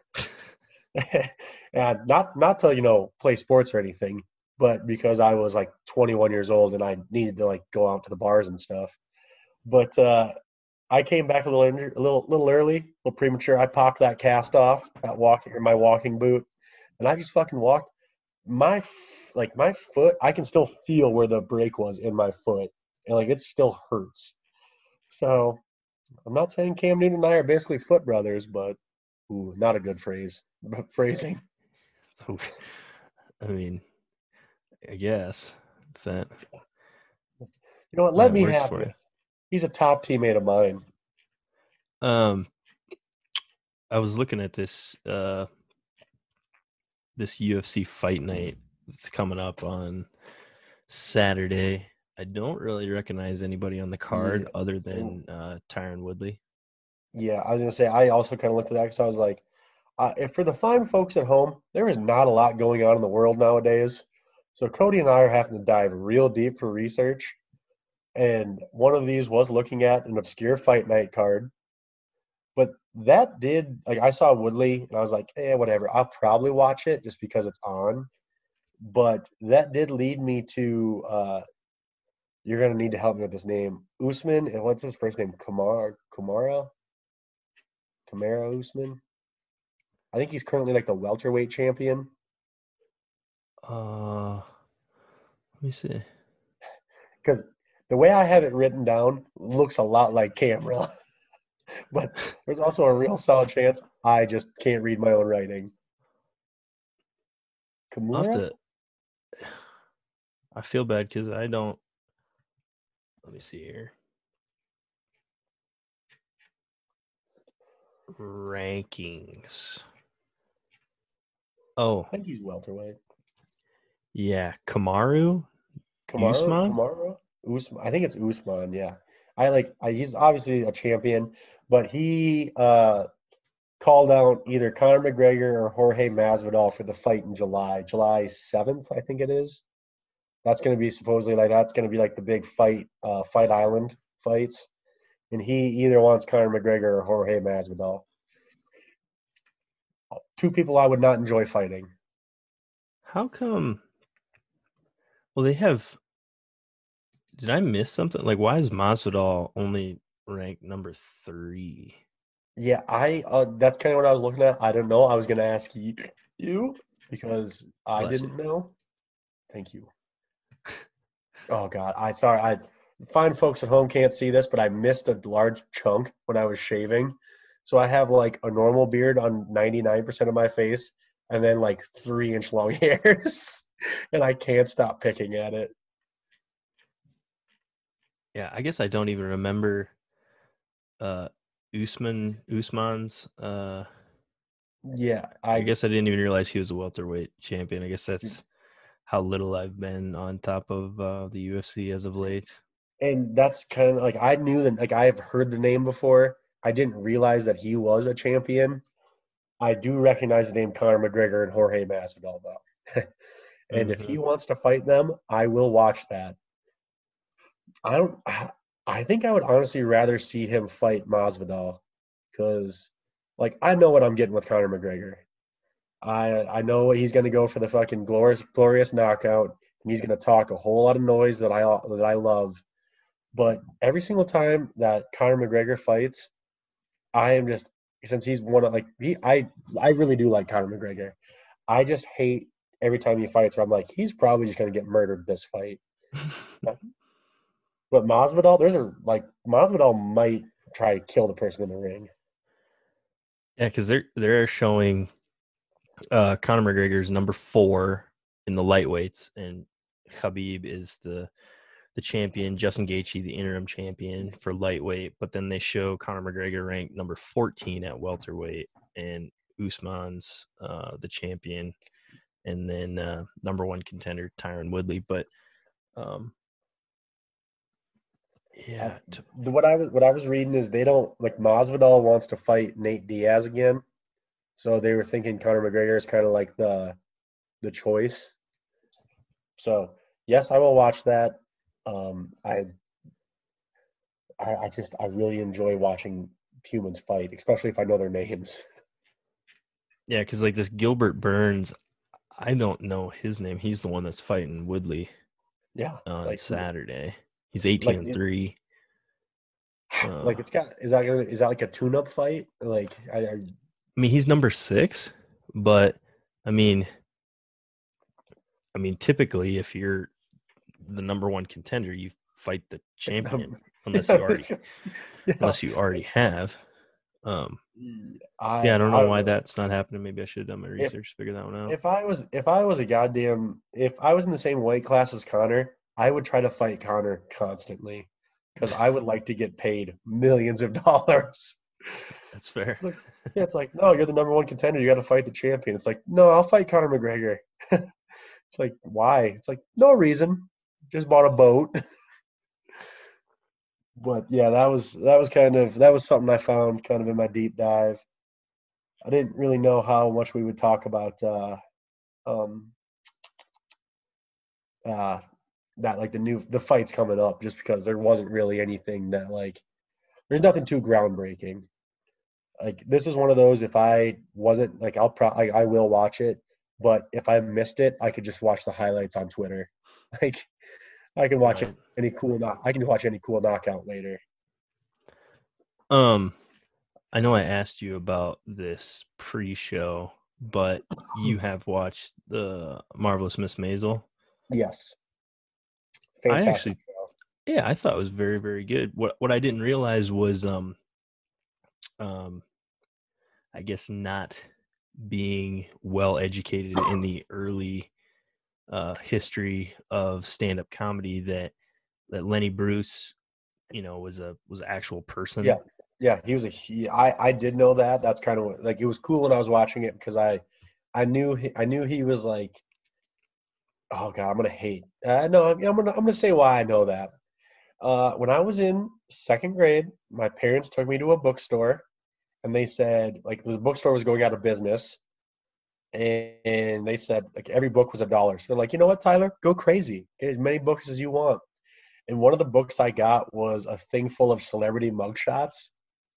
And not not to you know play sports or anything, but because I was like twenty-one years old and I needed to like go out to the bars and stuff. But uh, I came back a little injured, a little little early, a little premature. I popped that cast off, that walking or my walking boot, and I just fucking walked. My f- like my foot, I can still feel where the break was in my foot, and like it still hurts. So I'm not saying Cam Newton and I are basically foot brothers, but ooh, not a good phrase. Phrasing. so I mean, I guess if that You know what? Let that me works have for this. He's a top teammate of mine. you. Um, I was looking at this uh this U F C fight night that's coming up on Saturday. I don't really recognize anybody on the card Yeah, other and than uh, Tyron Woodley. yeah, I was gonna say I also kind of looked at that because I was like, uh, if for the fine folks at home, there is not a lot going on in the world nowadays. So Cody and I are having to dive real deep for research, and one of these was looking at an obscure fight night card. But that did like I saw Woodley and I was like, eh, whatever. I'll probably watch it just because it's on. But that did lead me to uh, you're gonna need to help me with this name. Usman, and what's his first name? Kumar Kumara? Kamara Usman? I think he's currently like the welterweight champion. Uh, let me see. Because the way I have it written down looks a lot like Camera, but there's also a real solid chance I just can't read my own writing. I'll have Kamura? to. I feel bad because I don't. Let me see here. Rankings. Oh, I think he's welterweight. yeah. Kamaru Kamaru? Usman? Kamara? Usman. I think it's Usman, yeah. I like I, he's obviously a champion, but he uh called out either Conor McGregor or Jorge Masvidal for the fight in July. July seventh, I think it is. That's going to be supposedly like that's going to be like the big fight, uh, Fight Island fights, and he either wants Conor McGregor or Jorge Masvidal. Two people I would not enjoy fighting. How come? Well, they have. Did I miss something? Like, why is Masvidal only ranked number three? Yeah, I uh, that's kind of what I was looking at. I don't know. I was going to ask you, you because I Bless you. didn't know. Thank you. Oh God, I sorry. I fine folks at home can't see this, but I missed a large chunk when I was shaving. So I have like a normal beard on ninety-nine percent of my face and then like three inch long hairs. And I can't stop picking at it. Yeah, I guess I don't even remember uh Usman Usman's uh Yeah, I I guess I didn't even realize he was a welterweight champion. I guess that's how little I've been on top of uh, the U F C as of late. and that's kind of like I knew that like I have heard the name before. I didn't realize that he was a champion. I do recognize the name Conor McGregor and Jorge Masvidal though. And if Mm-hmm. he wants to fight them, I will watch that. I don't. I think I would honestly rather see him fight Masvidal because, like, I know what I'm getting with Conor McGregor. I I know he's going to go for the fucking glorious glorious knockout, and he's going to talk a whole lot of noise that I that I love. But every single time that Conor McGregor fights, I am just since he's one of like he I I really do like Conor McGregor. I just hate every time he fights where I'm like he's probably just going to get murdered this fight. But Masvidal, there's a like Masvidal might try to kill the person in the ring. Yeah, because they're they're showing uh, Conor McGregor's number four in the lightweights, and Khabib is the the champion, Justin Gaethje, the interim champion for lightweight, but then they show Conor McGregor ranked number fourteen at welterweight, and Usman's uh, the champion, and then uh, number one contender Tyron Woodley. But um, Uh, yeah, t- the, what I was what I was reading is they don't like Masvidal wants to fight Nate Diaz again, so they were thinking Conor McGregor is kind of like the the choice. So yes, I will watch that. Um, I, I I just I really enjoy watching humans fight, especially if I know their names. yeah, because like this Gilbert Burns, I don't know his name. He's the one that's fighting Woodley Yeah, on like Saturday. He's eighteen like and it, three. Uh, like it's got is that gonna, is that like a tune-up fight? Like I, I I mean, he's number six, but I mean, I mean, typically, if you're the number one contender, you fight the champion, um, unless yeah, you already, this gets- yeah. unless you already have. Um, yeah, I I don't I know don't why know. that's not happening. Maybe I should have done my If research, figure that one out. if I was if I was a goddamn if I was in the same weight class as Connor, I would try to fight Connor constantly because I would like to get paid millions of dollars. That's fair. It's like yeah, it's like no, you're the number one contender. You got to fight the champion. It's like no, I'll fight Conor McGregor. It's like why? It's like no reason. Just bought a boat. But yeah, that was that was kind of that was something I found kind of in my deep dive. I didn't really know how much we would talk about uh, um, uh, that like the new the fights coming up, just because there wasn't really anything that like there's nothing too groundbreaking. Like this is one of those if I wasn't like I'll pro I, I will watch it, but if I missed it, I could just watch the highlights on Twitter. Like I can watch Right. any cool knock I can watch any cool knockout later. Um, I know I asked you about this pre-show, but you have watched the Marvelous Miss Maisel. Yes, I fantastic actually, show. yeah, I thought it was very, very good. What what I didn't realize was, um, um, I guess not being well educated in the early uh, history of stand-up comedy that that Lenny Bruce, you know, was a was an actual Yeah, person. yeah, he was a he. I I did know that. That's kind of like it was cool when I was watching it because I I knew he, I knew he was like oh god I'm gonna hate uh, no I'm, I'm gonna I'm gonna say why I know that. Uh, when I was in second grade, my parents took me to a bookstore and they said like the bookstore was going out of business and, and they said like every book was a dollar. So they're like, you know what, Tyler, go crazy, get as many books as you want. And one of the books I got was a thing full of celebrity mugshots.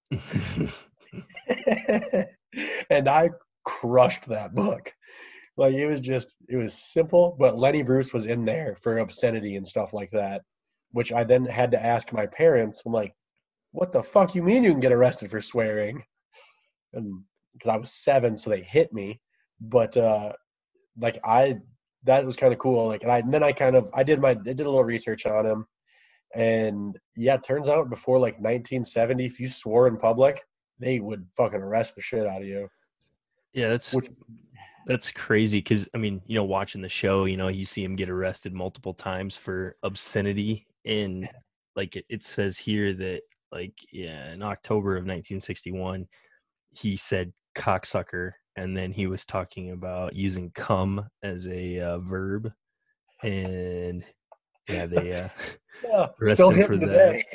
And I crushed that book. Like it was just it was simple, but Lenny Bruce was in there for obscenity and stuff like that, which I then had to ask my parents. I'm like, "What the fuck you mean you can get arrested for swearing?" And because I was seven, so they hit me. But uh, like I, that was kind of cool. Like, and I and then I kind of I did my I did a little research on him, and yeah, it turns out before like nineteen seventy, if you swore in public, they would fucking arrest the shit out of you. Yeah, that's Which that's crazy because I mean, you know, watching the show, you know, you see him get arrested multiple times for obscenity, and like it, it says here that like yeah, in October of nineteen sixty-one, he said cocksucker, and then he was talking about using cum as a uh, verb, and yeah, they uh, yeah, still arrested him for hitting that. today.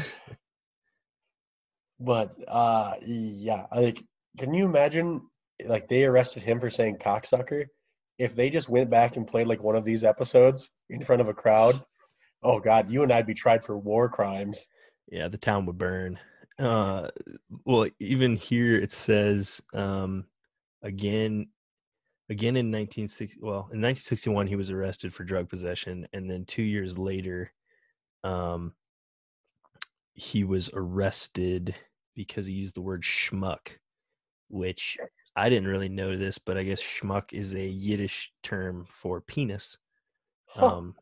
But uh yeah, like can you imagine like they arrested him for saying cocksucker? If they just went back and played like one of these episodes in front of a crowd, oh God, you and I'd be tried for war crimes. Yeah, the town would burn. Uh, well, even here it says um, again, again in nineteen sixty. Well, in nineteen sixty-one, he was arrested for drug possession, and then two years later, um, he was arrested because he used the word schmuck, which I didn't really know this, but I guess schmuck is a Yiddish term for penis. Huh. Um,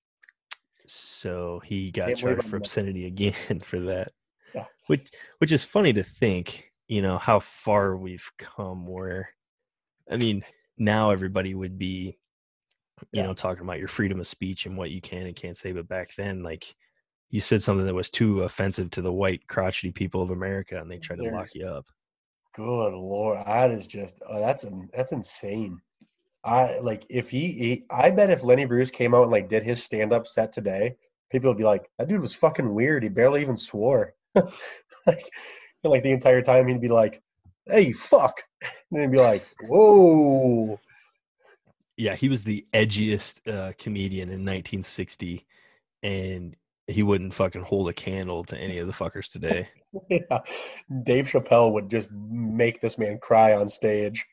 so he got Can't believe charged for I'm obscenity again for that. yeah. Which which is funny to think, you know, how far we've come where I mean, now everybody would be you Yeah. know, talking about your freedom of speech and what you can and can't say. But back then, like, you said something that was too offensive to the white crotchety people of America, and they tried to lock There's you up. good Lord. That is just oh, that's that's insane. I like if he, he I bet if Lenny Bruce came out and like did his stand-up set today, people would be like, that dude was fucking weird. He barely even swore. Like, like the entire time he'd be like, hey, fuck. And he'd be like, whoa. Yeah, he was the edgiest uh, comedian in nineteen sixty, and he wouldn't fucking hold a candle to any of the fuckers today. Yeah. Dave Chappelle would just make this man cry on stage.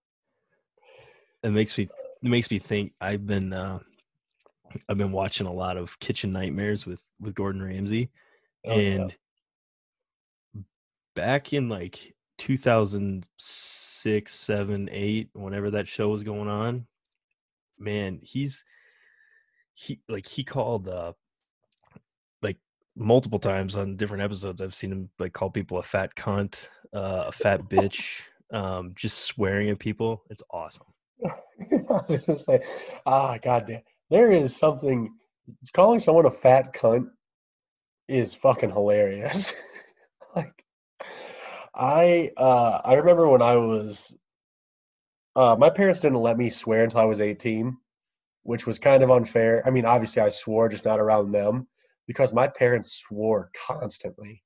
It makes me it makes me think. I've been uh, I've been watching a lot of Kitchen Nightmares with with Gordon Ramsay, Oh yeah. and back in like two thousand six, seven, eight, whenever that show was going on, man, he's he like he called uh like multiple times on different episodes. I've seen him like call people a fat cunt, uh, a fat bitch, um, just swearing at people. It's awesome. It's just like, ah, goddamn. There is something calling someone a fat cunt is fucking hilarious. Like I uh I remember when I was uh my parents didn't let me swear until I was eighteen, which was kind of unfair. I mean, obviously I swore just not around them because my parents swore constantly.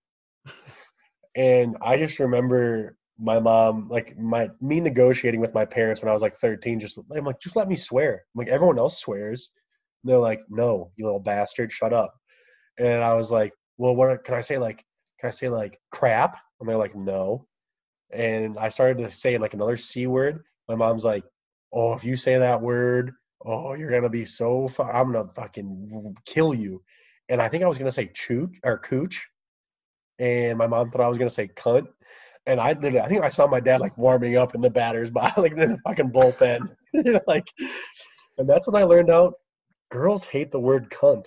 And I just remember my mom, like my me negotiating with my parents when I was like thirteen, just I'm like, just let me swear. I'm like, everyone else swears. And they're like, no, you little bastard, shut up. And I was like, well, what can I say? Like, can I say like crap? And they're like, no. And I started to say like another C word. My mom's like, oh, if you say that word, oh, you're gonna be so fu- I'm gonna fucking kill you. And I think I was gonna say chooch or cooch, and my mom thought I was gonna say cunt. And I literally, I think I saw my dad like warming up in the batter's box, like in the fucking bullpen, like. And that's when I learned out girls hate the word cunt,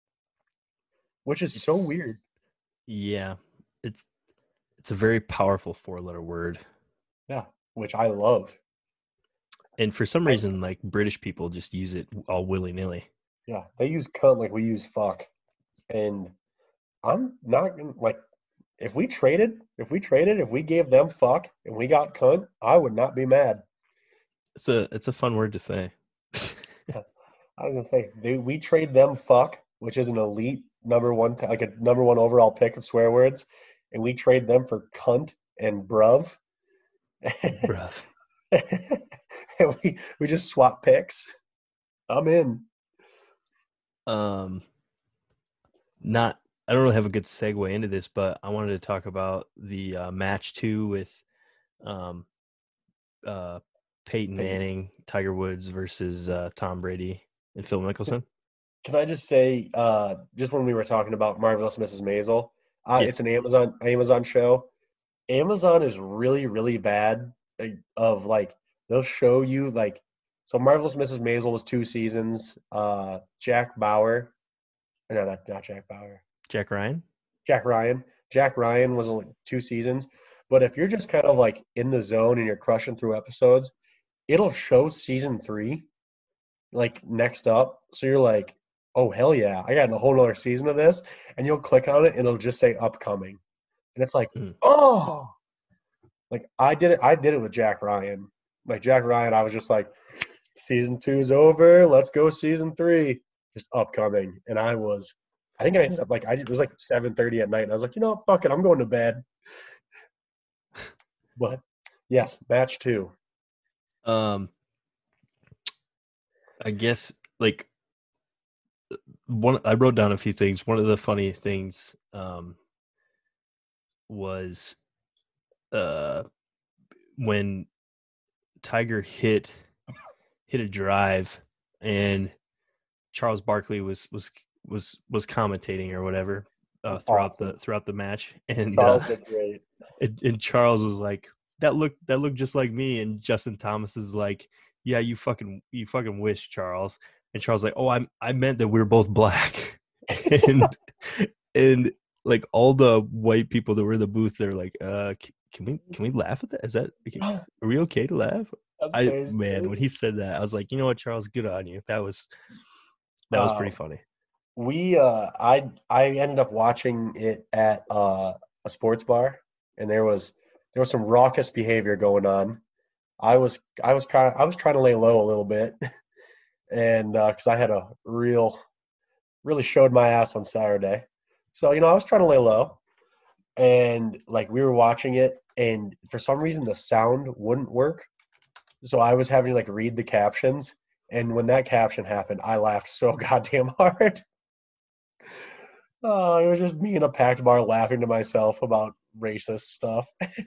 which is so It's weird. yeah, it's it's a very powerful four letter word. Yeah, which I love. And for some I reason, like British people just use it all willy nilly. yeah, they use cunt like we use fuck, and I'm not gonna like if we traded, if we traded, if we gave them fuck and we got cunt, I would not be mad. It's a it's a fun word to say. I was gonna say they, we trade them fuck, which is an elite number one, like a number one overall pick of swear words, and we trade them for cunt and bruv. Bruh. And we we just swap picks. I'm in. Um, not I don't really have a good segue into this, but I wanted to talk about the uh, match two with um, uh, Peyton Peyton. Manning, Tiger Woods versus uh, Tom Brady and Phil Mickelson. Can I just say, uh, just when we were talking about Marvelous Missus Maisel, uh, Yeah, it's an Amazon Amazon show. Amazon is really, really bad like, of like they'll show you like so Marvelous Missus Maisel was two seasons. Uh, Jack Bauer, no, not not Jack Bauer. Jack Ryan. Jack Ryan. Jack Ryan was only two seasons. But if you're just kind of like in the zone and you're crushing through episodes, it'll show season three like next up. So you're like, oh hell yeah, I got a whole nother season of this. And you'll click on it and it'll just say upcoming. And it's like, Mm. oh, like I did it. I did it with Jack Ryan. Like Jack Ryan, I was just like, season two's over. Let's go season three. Just upcoming. And I was, I think I ended up like I it was like seven thirty at night, and I was like, you know, what, fuck it, I'm going to bed. But yes, match two. Um, I guess like one. I wrote down a few things. One of the funny things um, was uh, when Tiger hit hit a drive and Charles Barkley was was was was commentating or whatever uh, throughout the Awesome. throughout the match, and uh, Charles did great. and, and Charles was like, "That looked that looked just like me," and Justin Thomas is like, "Yeah, you fucking you fucking wish, Charles." And Charles like, "Oh, I I meant that we were both black," and and like all the white people that were in the booth, they're like, "Uh, c- can we can we laugh at that? Is that are we okay to laugh?" That's I crazy. man, when he said that, I was like, you know what, Charles, good on you. That was that was pretty Um, funny. we uh, I I ended up watching it at uh, a sports bar, and there was there was some raucous behavior going on. I was I was kind of I was trying to lay low a little bit, and because I had a real really showed my ass on Saturday, so you know I was trying to lay low, and like we were watching it, and for some reason the sound wouldn't work, so I was having to like read the captions, and when that caption happened, I laughed so goddamn hard. Oh, it was just me in a packed bar laughing to myself about racist stuff.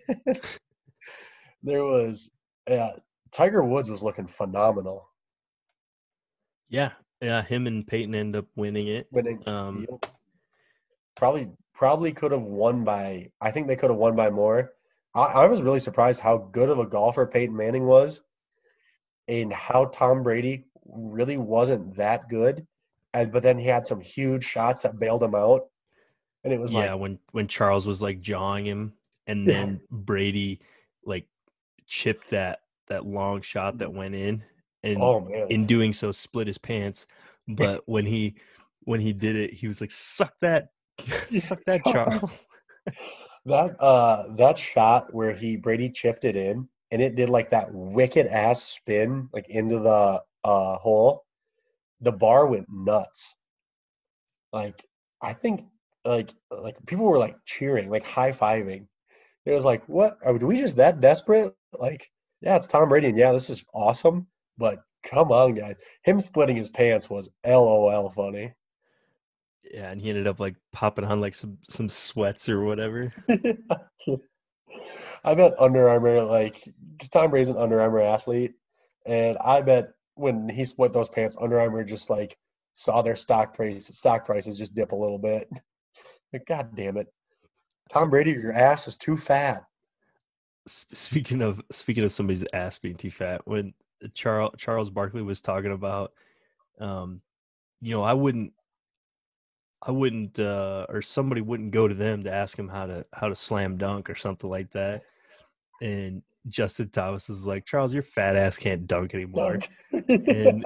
There was, yeah, Tiger Woods was looking phenomenal. Yeah, yeah. Him and Peyton end up winning it. Winning, Um, yep. Probably, probably could have won by. I think they could have won by more. I, I was really surprised how good of a golfer Peyton Manning was, and how Tom Brady really wasn't that good. And but then he had some huge shots that bailed him out, and it was yeah, like, when when Charles was like jawing him, and yeah, then Brady like chipped that that long shot that went in, and oh man, in doing so split his pants. But when he when he did it, he was like, "Suck that, suck that, Charles." that uh that shot where he Brady chipped it in and it did like that wicked ass spin like into the uh hole. The bar went nuts. Like I think like like people were like cheering, like high fiving. It was like, what? Are we just that desperate? Like, yeah, it's Tom Brady, and yeah, this is awesome. But come on, guys, him splitting his pants was LOL funny. Yeah, and he ended up like popping on like some some sweats or whatever. I bet Under Armour, like, because Tom Brady's an Under Armour athlete, and I bet when he split those pants, Under Armour just like saw their stock price stock prices just dip a little bit. Like, God damn it, Tom Brady, your ass is too fat. S- Speaking of speaking of somebody's ass being too fat, when Charles Charles Barkley was talking about, um, you know, I wouldn't I wouldn't uh or somebody wouldn't go to them to ask him how to how to slam dunk or something like that. And Justin Thomas is like, Charles, your fat ass can't dunk anymore. Dunk. And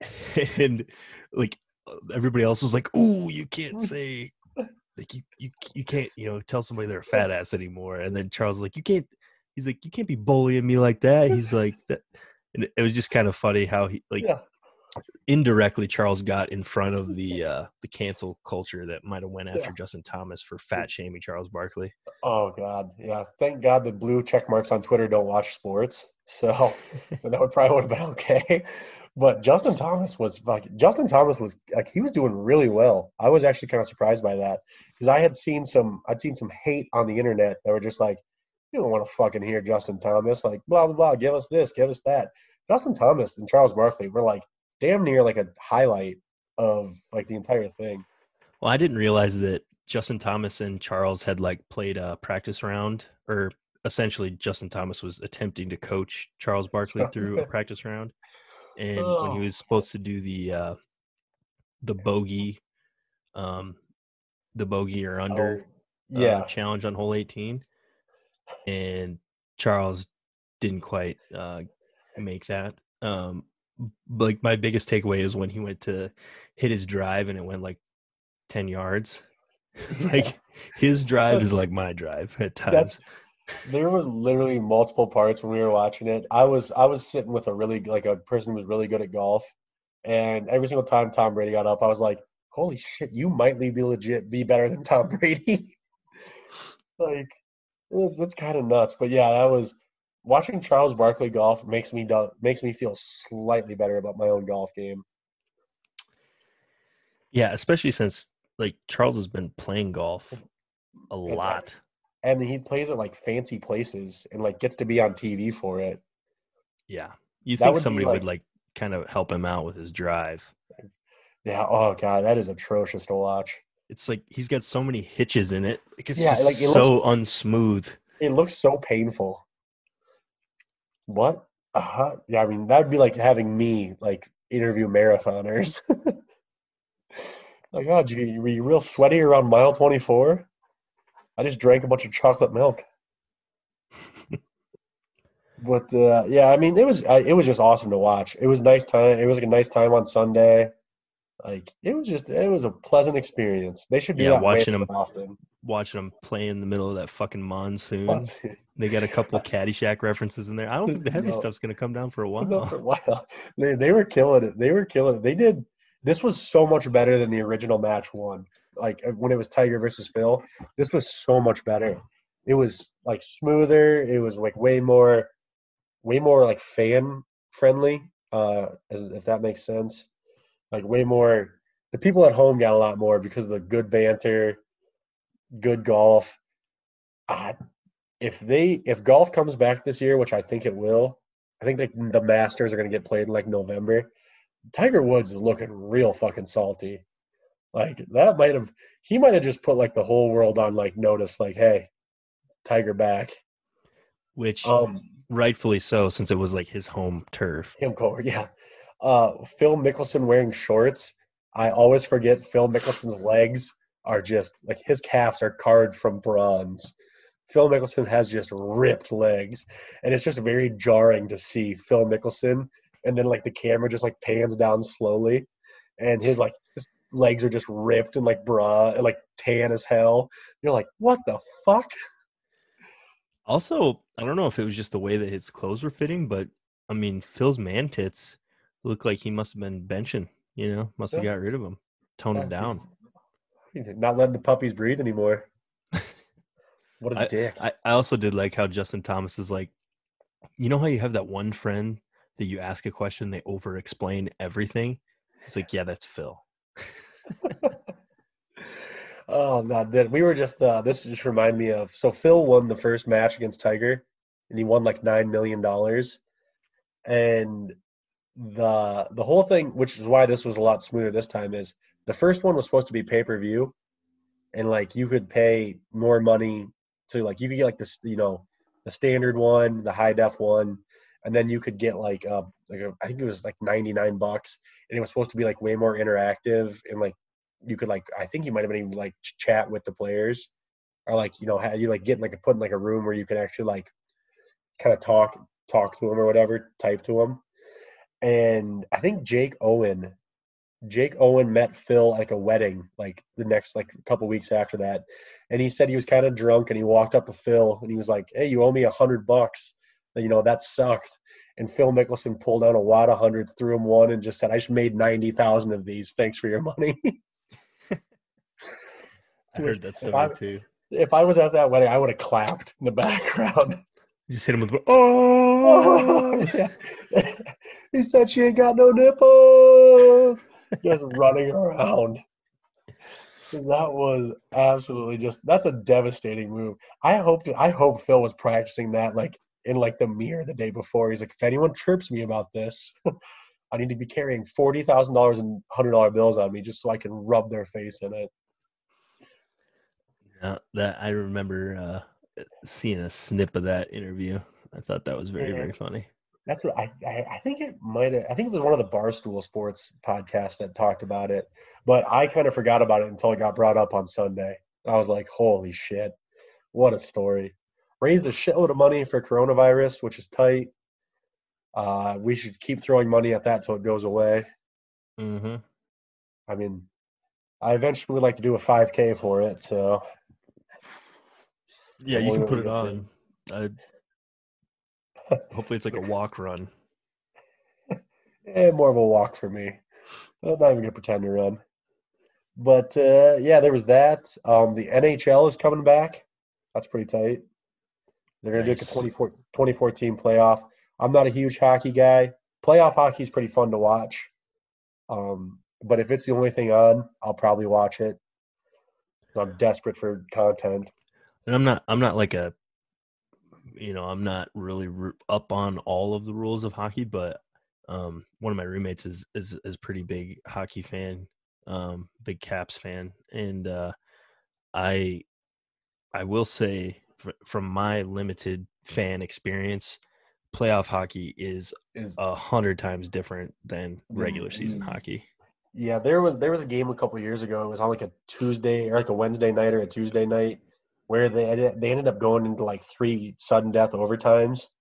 and like everybody else was like, "Ooh, you can't say like you you you can't, you know, tell somebody they're a fat ass anymore." And then Charles was like, "You can't." He's like, "You can't be bullying me like that." He's like that, and it was just kind of funny how he like Yeah, indirectly Charles got in front of the uh the cancel culture that might have went yeah. after Justin Thomas for fat shaming Charles Barkley. Oh God, yeah. Thank God the blue check marks on Twitter don't watch sports, so that would probably would have been okay. But Justin Thomas was like Justin Thomas was like he was doing really well. I was actually kind of surprised by that because I had seen some I'd seen some hate on the internet that were just like, you don't want to fucking hear Justin Thomas, like blah blah blah, give us this, give us that. Justin Thomas and Charles Barkley were like damn near like a highlight of like the entire thing. Well, I didn't realize that Justin Thomas and Charles had like played a practice round, or essentially Justin Thomas was attempting to coach Charles Barkley through a practice round. And when he Oh, was supposed to do the uh the bogey um the bogey or under oh, uh yeah. challenge on hole eighteen, and Charles didn't quite uh make that. Um like my biggest takeaway is when he went to hit his drive and it went like ten yards. Yeah. Like his drive is like my drive at That's times. there was literally multiple parts when we were watching it. I was I was sitting with a really like a person who was really good at golf, and every single time Tom Brady got up, I was like, "Holy shit, you might be legit be better than Tom Brady." Like it- that's kind of nuts. But yeah, that was watching Charles Barkley golf makes me do, makes me feel slightly better about my own golf game. Yeah, especially since like Charles has been playing golf a And lot. and he plays at like fancy places and like gets to be on T V for it. Yeah. You That think would be somebody would like like kind of help him out with his drive. yeah, oh God, that is atrocious to watch. It's like he's got so many hitches in it. Like it's Yeah, just like it looks so unsmooth. it looks so painful. What? Uh-huh. Yeah, I mean that would be like having me like interview marathoners. Like, oh, gee, were you real sweaty around mile twenty-four? I just drank a bunch of chocolate milk. But uh, yeah, I mean, it was I, it was just awesome to watch. It was nice time. It was like a nice time on Sunday. Like it was just it was a pleasant experience. They should do Yeah, that way watching more him often. watching them play in the middle of that fucking monsoon. But They got a couple Caddyshack references in there. I don't think this, the heavy yo, stuff's gonna come down for a enough while. for a while. They they were killing it. They were killing it. They did. This was so much better than the original match one. Like uh, when it was Tiger versus Phil, this was so much better. It was like smoother. It was like way more, way more like fan friendly. Uh, as, if that makes sense. Like way more. The people at home got a lot more because of the good banter, good golf. I, if they if golf comes back this year, which I think it will, I think like the Masters are going to get played in like November. Tiger Woods is looking real fucking salty. Like that might have he might have just put like the whole world on like notice, like, hey, Tiger back. Which Um, rightfully so, since it was like his home turf. him go, yeah. Uh, Phil Mickelson wearing shorts. I always forget Phil Mickelson's legs are just like his calves are carved from bronze. Phil Mickelson has just ripped legs, and it's just very jarring to see Phil Mickelson, and then like the camera just like pans down slowly, and his like his legs are just ripped and like bra and like tan as hell. You're like, what the fuck? Also, I don't know if it was just the way that his clothes were fitting, but I mean, Phil's man tits looked like he must have been benching. You know, must have Yeah, got rid of them, toned them yeah, he's, down. he's not letting the puppies breathe anymore. What a I, dick. I I also did like how Justin Thomas is like, you know how you have that one friend that you ask a question, they over explain everything. He's like, yeah, that's Phil. Oh god, that we were just uh this just reminded me of so Phil won the first match against Tiger and he won like nine million dollars. And the the whole thing, which is why this was a lot smoother this time, is the first one was supposed to be pay-per-view and like you could pay more money to like you could get like this, you know, the standard one, the high def one, and then you could get like uh like a, I think it was like ninety-nine bucks and it was supposed to be like way more interactive and like you could like I think you might have been even like chat with the players or like you know how you like get like a put in like a room where you can actually like kind of talk talk to them or whatever, type to them. And I think Jake Owen Jake Owen met Phil at like a wedding, like the next like a couple weeks after that, and he said he was kind of drunk and he walked up to Phil and he was like, "Hey, you owe me a hundred bucks." You know that sucked. And Phil Mickelson pulled out a wad of hundreds, threw him one, and just said, "I just made ninety thousand of these. Thanks for your money." I Which heard that if story I too. if I was at that wedding, I would have clapped in the background. You just hit him with Oh oh. yeah, he said she ain't got no nipples. Just running around. That was absolutely just that's a devastating move. I hope I hope Phil was practicing that like in like the mirror the day before. He's like, if anyone chirps me about this, I need to be carrying forty thousand dollars and hundred dollar bills on me just so I can rub their face in it. Yeah, that I remember uh, seeing a snip of that interview. I thought that was very, Yeah, very funny. that's what I I, I think it might have I think it was one of the Barstool Sports podcasts that talked about it, but I kind of forgot about it until it got brought up on Sunday. I was like, holy shit, what a story. Raised a shitload of money for coronavirus, which is tight. Uh, we should keep throwing money at that till it goes away. Hmm. I mean, I eventually would like to do a five K for it, so Yeah, you hopefully can when we put it get there. on. Uh, hopefully, it's like a walk run. Eh, more of a walk for me. I'm not even gonna pretend to run. But uh, yeah, there was that. Um, the N H L is coming back. That's pretty tight. They're gonna do like a Nice. twenty-four, twenty fourteen playoff. I'm not a huge hockey guy. Playoff hockey is pretty fun to watch. Um, but if it's the only thing on, I'll probably watch it 'cause I'm desperate for content. And I'm not. I'm not like a. You know, I'm not really ru- up on all of the rules of hockey, but um, one of my roommates is is is pretty big hockey fan, um, big Caps fan, and uh, I I will say fr- from my limited fan experience, playoff hockey is Is a hundred times different than then regular season the hockey. Yeah, there was there was a game a couple years ago. It was on like a Tuesday or like a Wednesday night or a Tuesday night where they ended, they ended up going into like three sudden death overtimes,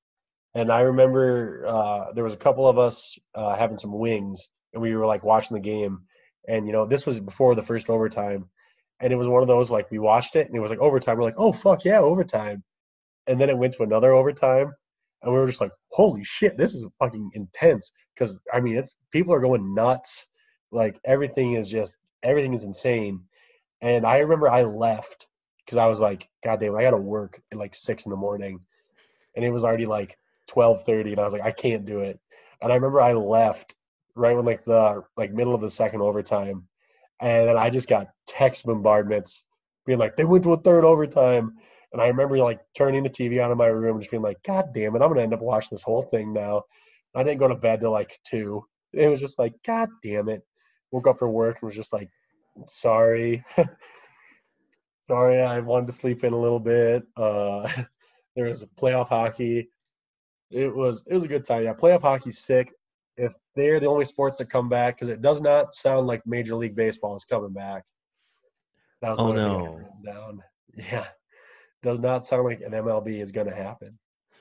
And I remember uh, there was a couple of us uh, having some wings, and we were like watching the game. And you know, this was before the first overtime, and it was one of those like we watched it, and it was like overtime. We're like, oh fuck yeah, overtime! And then it went to another overtime, and we were just like, holy shit, this is fucking intense. Because I mean, it's people are going nuts. Like everything is just everything is insane. And I remember I left because I was like, God damn, I got to work at like six in the morning, and it was already like twelve thirty, and I was like, I can't do it. And I remember I left right when like the like middle of the second overtime, and then I just got text bombardments being like, they went to a third overtime. And I remember like turning the T V on in my room, and just being like, God damn it, I'm gonna end up watching this whole thing now. I didn't go to bed till like two. It was just like, God damn it. Woke up for work and was just like, sorry. Sorry, I wanted to sleep in a little bit. Uh, there was playoff hockey. It was it was a good time. Yeah, playoff hockey's sick. If they're the only sports that come back, because it does not sound like Major League Baseball is coming back. That was Oh another thing I had no. written down. Yeah, does not sound like an M L B is going to happen.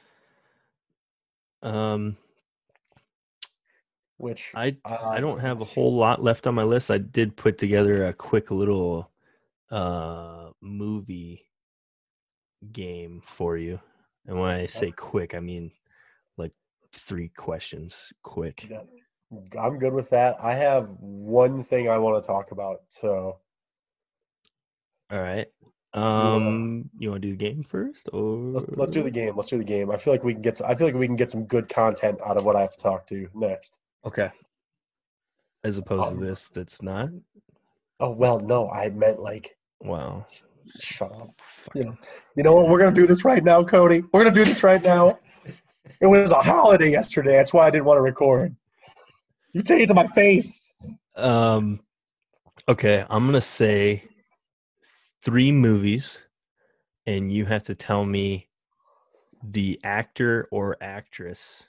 Um, Which I I uh, don't have a whole lot left on my list. I did put together a quick little uh movie game for you. And when I say quick, I mean like three questions quick. yeah, I'm good with that. I have one thing I want to talk about. So All right. you wanna Um, you want to do the game first, let's let's do or the game. Let's do the game. I feel like we can get some, I feel like we can get some good content out of what I have to talk to next. okay? As opposed to Um, this, that's not. oh well, no, I meant like Wow. shut up. You know, Fucking. you know what? We're gonna do this right now, Cody. We're gonna do this right now. It was a holiday yesterday. That's why I didn't want to record. You take it to my face. Um. Okay, I'm gonna say three movies, and you have to tell me the actor or actress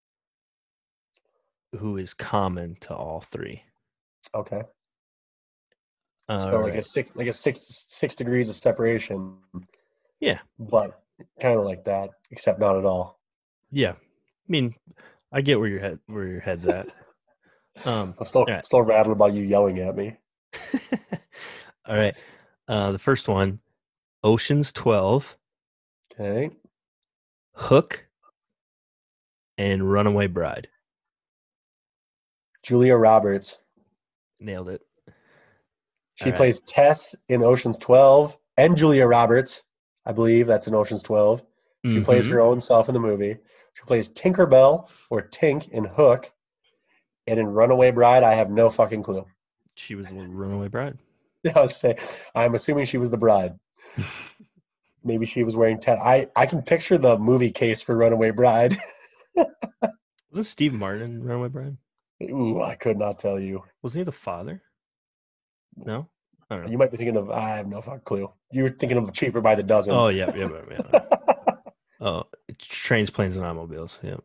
who is common to all three. Okay. All So like a right. six, like a six, six degrees of separation, Yeah. but kind of like that, except not at all. Yeah. I mean, I get where your head where your head's at. Um. I'm still, All right. still rattled about you yelling at me. All right. Uh, the first one, Ocean's twelve, Okay. Hook, and Runaway Bride. Julia Roberts. Nailed it. All She right. plays Tess in Ocean's twelve, and Julia Roberts, I believe that's in Ocean's twelve. She plays Mm-hmm. her own self in the movie. She plays Tinkerbell or Tink in Hook, and in Runaway Bride, I have no fucking clue. She was the Runaway Bride. I was say, I'm assuming she was the bride. Maybe she was wearing ten. I I can picture the movie case for Runaway Bride. Wasn't Steve Martin in Runaway Bride? Ooh, I could not tell you. Wasn't he the father? No? I don't know. You might be thinking of. I have no fucking clue. You were thinking of Cheaper by the Dozen. Oh, yeah, yeah, yeah. yeah. Oh, trains, planes, and automobiles. Yeah.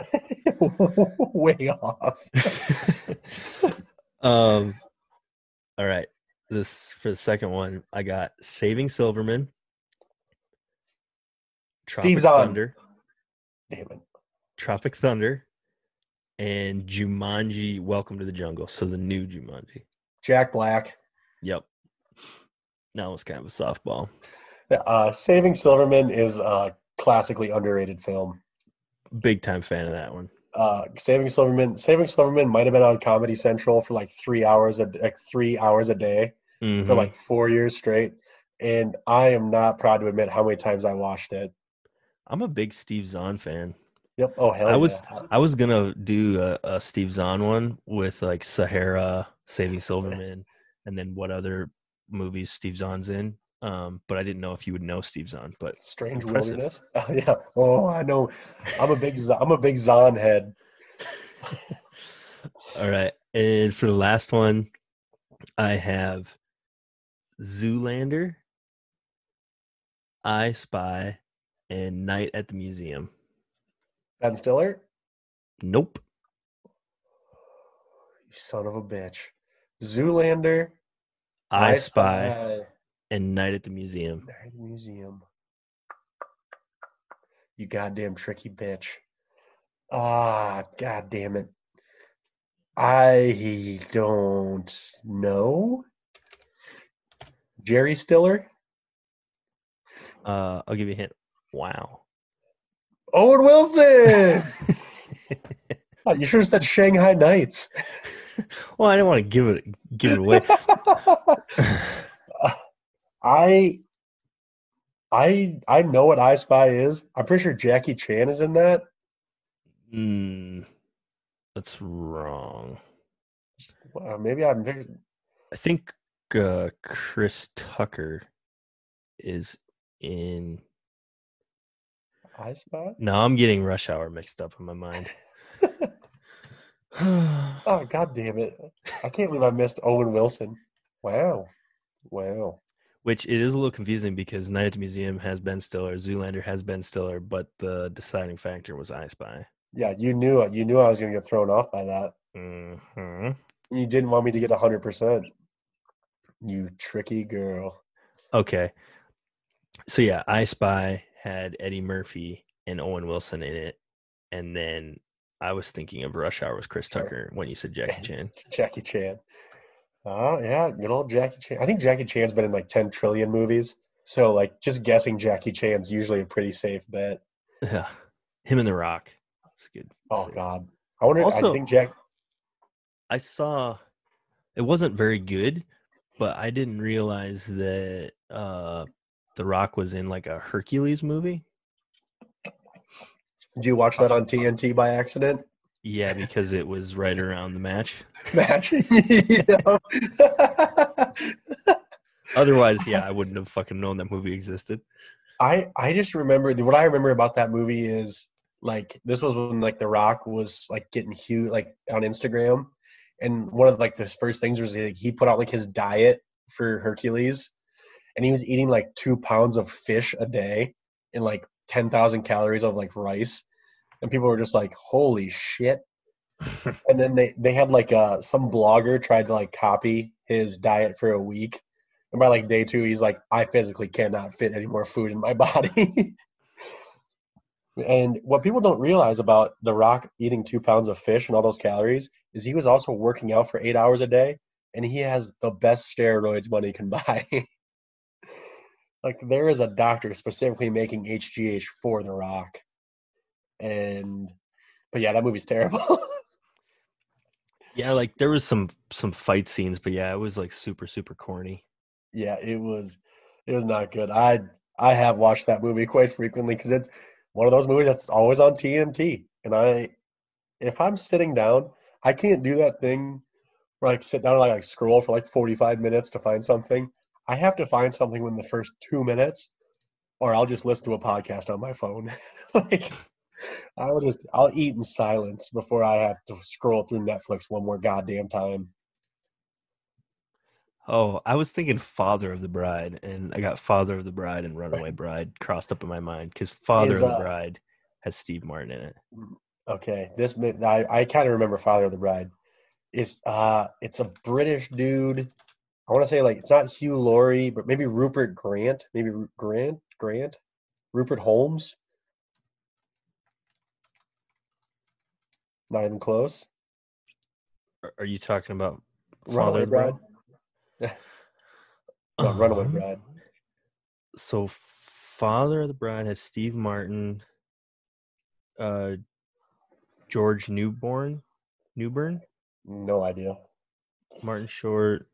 Way off. um. All right. This for the second one. I got Saving Silverman, Steve's Tropic on. Thunder, Damn it. Tropic Thunder, and Jumanji: Welcome to the Jungle. So the new Jumanji. Jack Black. Yep. That was kind of a softball. Uh, Saving Silverman is a classically underrated film. Big time fan of that one. Uh, Saving Silverman. Saving Silverman might have been on Comedy Central for like three hours a like three hours a day for Mm-hmm. like four years straight, and I am not proud to admit how many times I watched it. I'm a big Steve Zahn fan. Yep. Oh hell I yeah. was I was gonna do a, a Steve Zahn one with like Sahara, Saving Silverman, and then what other movies Steve Zahn's in. Um, but I didn't know if you would know Steve Zahn. But Strange impressive. Wilderness. Oh yeah. Oh, I know. I'm a big Z- I'm a big Zahn head. All right, and for the last one, I have Zoolander, I Spy, and Night at the Museum. Ben Stiller. Nope. You son of a bitch. Zoolander. I I Spy Spy. and Night at the Museum. Night at the Museum. You goddamn tricky bitch. Ah, god damn it. I don't know. Jerry Stiller? Uh, I'll give you a hint. Wow. Owen Wilson! Oh, you should have said Shanghai Nights. Well, I didn't want to give it give it away. I I I know what I Spy is. I'm pretty sure Jackie Chan is in that. mm, that's wrong. Uh, maybe I'm thinking I think uh, Chris Tucker is in. I Spy. No, I'm getting Rush Hour mixed up in my mind. Oh god damn it! I can't believe I missed Owen Wilson. Wow, wow. Which it is a little confusing because Night at the Museum has Ben Stiller, Zoolander has Ben Stiller, but the deciding factor was I Spy. Yeah, you knew you knew I was gonna get thrown off by that. Mm-hmm. You didn't want me to get one hundred percent. You tricky girl. Okay. So yeah, I Spy had Eddie Murphy and Owen Wilson in it, and then I was thinking of Rush Hour with Chris Tucker when you said Jackie Chan. Jackie Chan. Oh yeah, good old Jackie Chan. I think Jackie Chan's been in like ten trillion movies. So like just guessing Jackie Chan's usually a pretty safe bet. Yeah, him and The Rock. It's good. Oh Safe. God. I wonder I Also, think Jack I saw it wasn't very good, but I didn't realize that uh, The Rock was in like a Hercules movie. did you watch Uh, that on T N T by accident? yeah, because it was right around the match. Match. Yeah. Otherwise, yeah, I wouldn't have fucking known that movie existed. I I just remember what I remember about that movie is like this was when like The Rock was like getting huge like on Instagram, and one of like the first things was like, he put out like his diet for Hercules, and he was eating like two pounds of fish a day and like ten thousand calories of like rice, and people were just like, "Holy shit!" And then they they had like uh some blogger tried to like copy his diet for a week, and by like day two, he's like, "I physically cannot fit any more food in my body." And what people don't realize about The Rock eating two pounds of fish and all those calories is he was also working out for eight hours a day, and he has the best steroids money can buy. Like there is a doctor specifically making H G H for The Rock, and but yeah, that movie's terrible. Yeah, like there was some some fight scenes, but yeah, it was like super super corny. Yeah, it was it was not good. I I have watched that movie quite frequently because it's one of those movies that's always on T N T, and I if I'm sitting down, I can't do that thing where I like sit down and like, like scroll for like forty-five minutes to find something. I have to find something within the first two minutes, or I'll just listen to a podcast on my phone. Like I'll just I'll eat in silence before I have to scroll through Netflix one more goddamn time. Oh, I was thinking Father of the Bride, and I got Father of the Bride and Runaway Bride crossed up in my mind because Father Is of the uh Bride has Steve Martin in it. okay, this mi- I I kind of remember Father of the Bride. It's uh it's a British dude. I want to say like it's not Hugh Laurie, but maybe Rupert Grant, maybe Ru- Grant Grant, Rupert Holmes. Not even close. Are, are you talking about Father Runaway of the Bride. Bride? No, Runaway Um, Bride. so Father of the Bride has Steve Martin, uh, George Newborn, Newburn, No idea. Martin Short,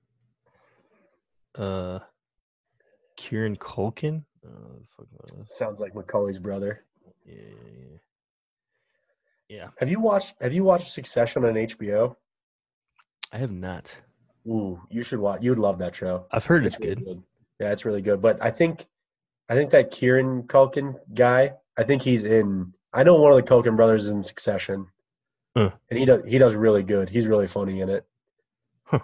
uh, Kieran Culkin. Uh, fuck what it is. Sounds like Macaulay's brother. Yeah, yeah, yeah. Have you watched Have you watched Succession on H B O? I have not. Ooh, you should watch. You would love that show. I've heard it's It's really good. good. Yeah, it's really good. But I think I think that Kieran Culkin guy. I think he's in. I know one of the Culkin brothers is in Succession, Uh, and he does he does really good. He's really funny in it. huh.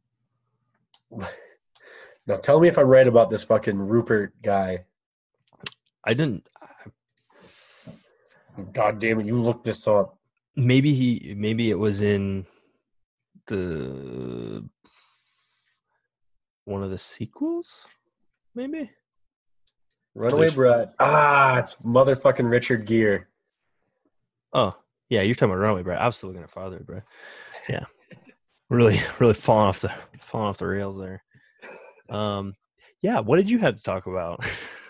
Now tell me if I'm right about this fucking Rupert guy. I didn't. God damn it, you looked this up. Maybe he. Maybe it was in the one of the sequels. Maybe. Runaway There's. Bride. Ah, it's motherfucking Richard Gere. Oh Yeah, you're talking about runaway, bro. I was still looking at father, bro. Yeah, really, really falling off the falling off the rails there. Um, yeah. What did you have to talk about?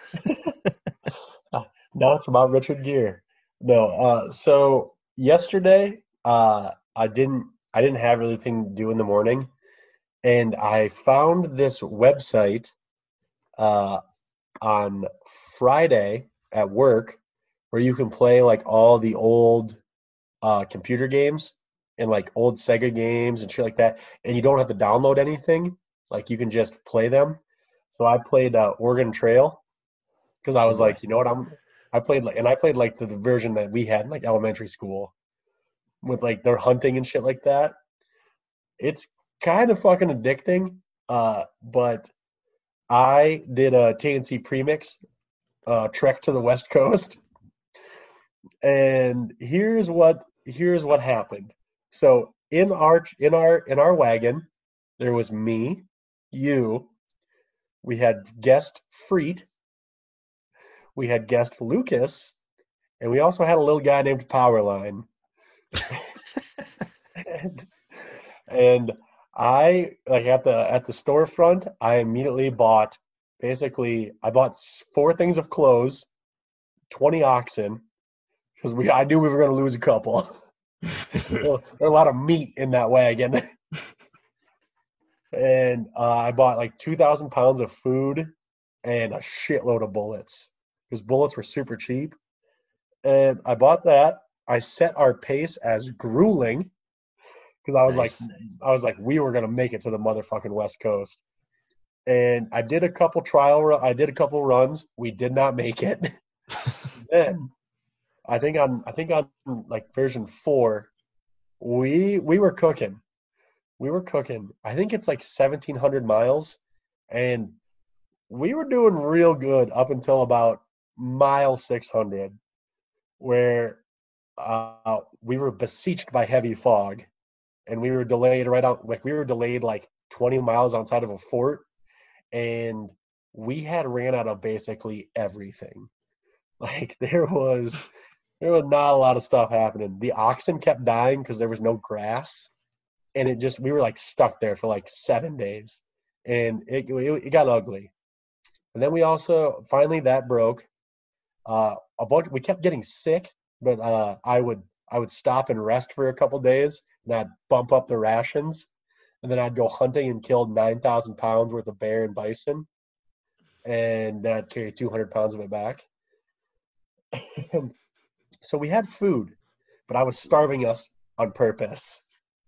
Uh, now it's about Richard Gere. No, uh, so yesterday, uh, I didn't I didn't have really anything to do in the morning, and I found this website uh, on Friday at work where you can play like all the old uh, computer games and like old Sega games and shit like that, and you don't have to download anything. Like you can just play them. So I played uh, Oregon Trail because I Oh was boy. like, you know what, I'm I played like and I played like the, the version that we had in like elementary school with like their hunting and shit like that. It's kind of fucking addicting. Uh, but I did a T N C premix uh, trek to the West Coast, and here's what here's what happened. So in our in our in our wagon, there was me, you, we had guest Freet, we had guest Lucas, and we also had a little guy named Powerline. and, and I like at the at the storefront, I immediately bought basically I bought four things of clothes, twenty oxen, because we I knew we were going to lose a couple. Well, there's a lot of meat in that wagon. And uh, I bought like two thousand pounds of food and a shitload of bullets because bullets were super cheap. And I bought that. I set our pace as grueling because I was like, Nice. I was like, we were gonna make it to the motherfucking West Coast. And I did a couple trial. Ru- I did a couple runs. We did not make it. Then I think on I think on like version four, we we were cooking. We were cooking. I think it's like seventeen hundred miles, and we were doing real good up until about mile six hundred, where uh, we were besieged by heavy fog, and we were delayed right out. Like we were delayed like twenty miles outside of a fort, and we had ran out of basically everything. Like there was there was not a lot of stuff happening. The oxen kept dying because there was no grass, and it just we were like stuck there for like seven days, and it it, it got ugly. And then we also finally that broke. Uh, a bunch we kept getting sick, but uh, I would I would stop and rest for a couple days, and I'd bump up the rations, and then I'd go hunting and kill nine thousand pounds worth of bear and bison, and then I'd carry two hundred pounds of it back. So we had food, but I was starving us on purpose.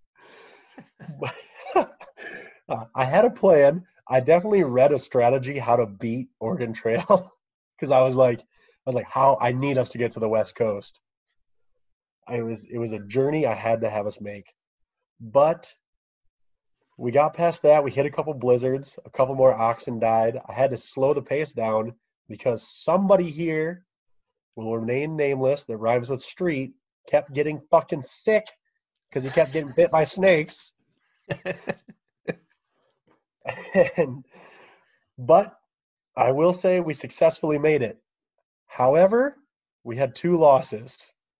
Uh, I had a plan. I definitely read a strategy how to beat Oregon Trail because I was like, I was like, how I need us to get to the West Coast. I was, it was a journey I had to have us make, but we got past that. We hit a couple blizzards. A couple more oxen died. I had to slow the pace down because somebody here will remain nameless that rhymes with street kept getting fucking sick because he kept getting bit by snakes. and but I will say we successfully made it. However, we had two losses.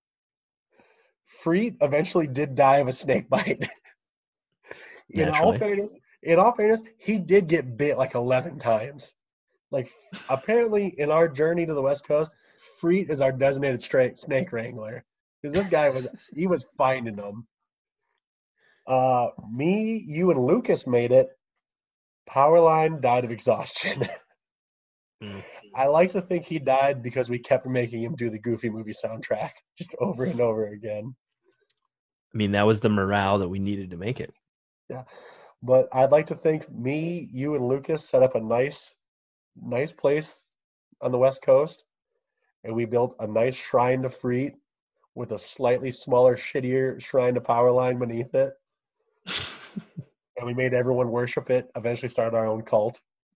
Freet eventually did die of a snake bite. in all Naturally. fairness, in all fairness, he did get bit like eleven times. Like apparently, in our journey to the West Coast, Freet is our designated straight snake wrangler because this guy was he was finding them. Uh, me, you, and Lucas made it. Powerline died of exhaustion. Mm. I like to think he died because we kept making him do the Goofy movie soundtrack just over and over again. I mean, that was the morale that we needed to make it. Yeah. But I'd like to think me, you, and Lucas set up a nice, nice place on the West Coast, and we built a nice shrine to Freet with a slightly smaller, shittier shrine to Powerline beneath it. And we made everyone worship it, eventually started our own cult.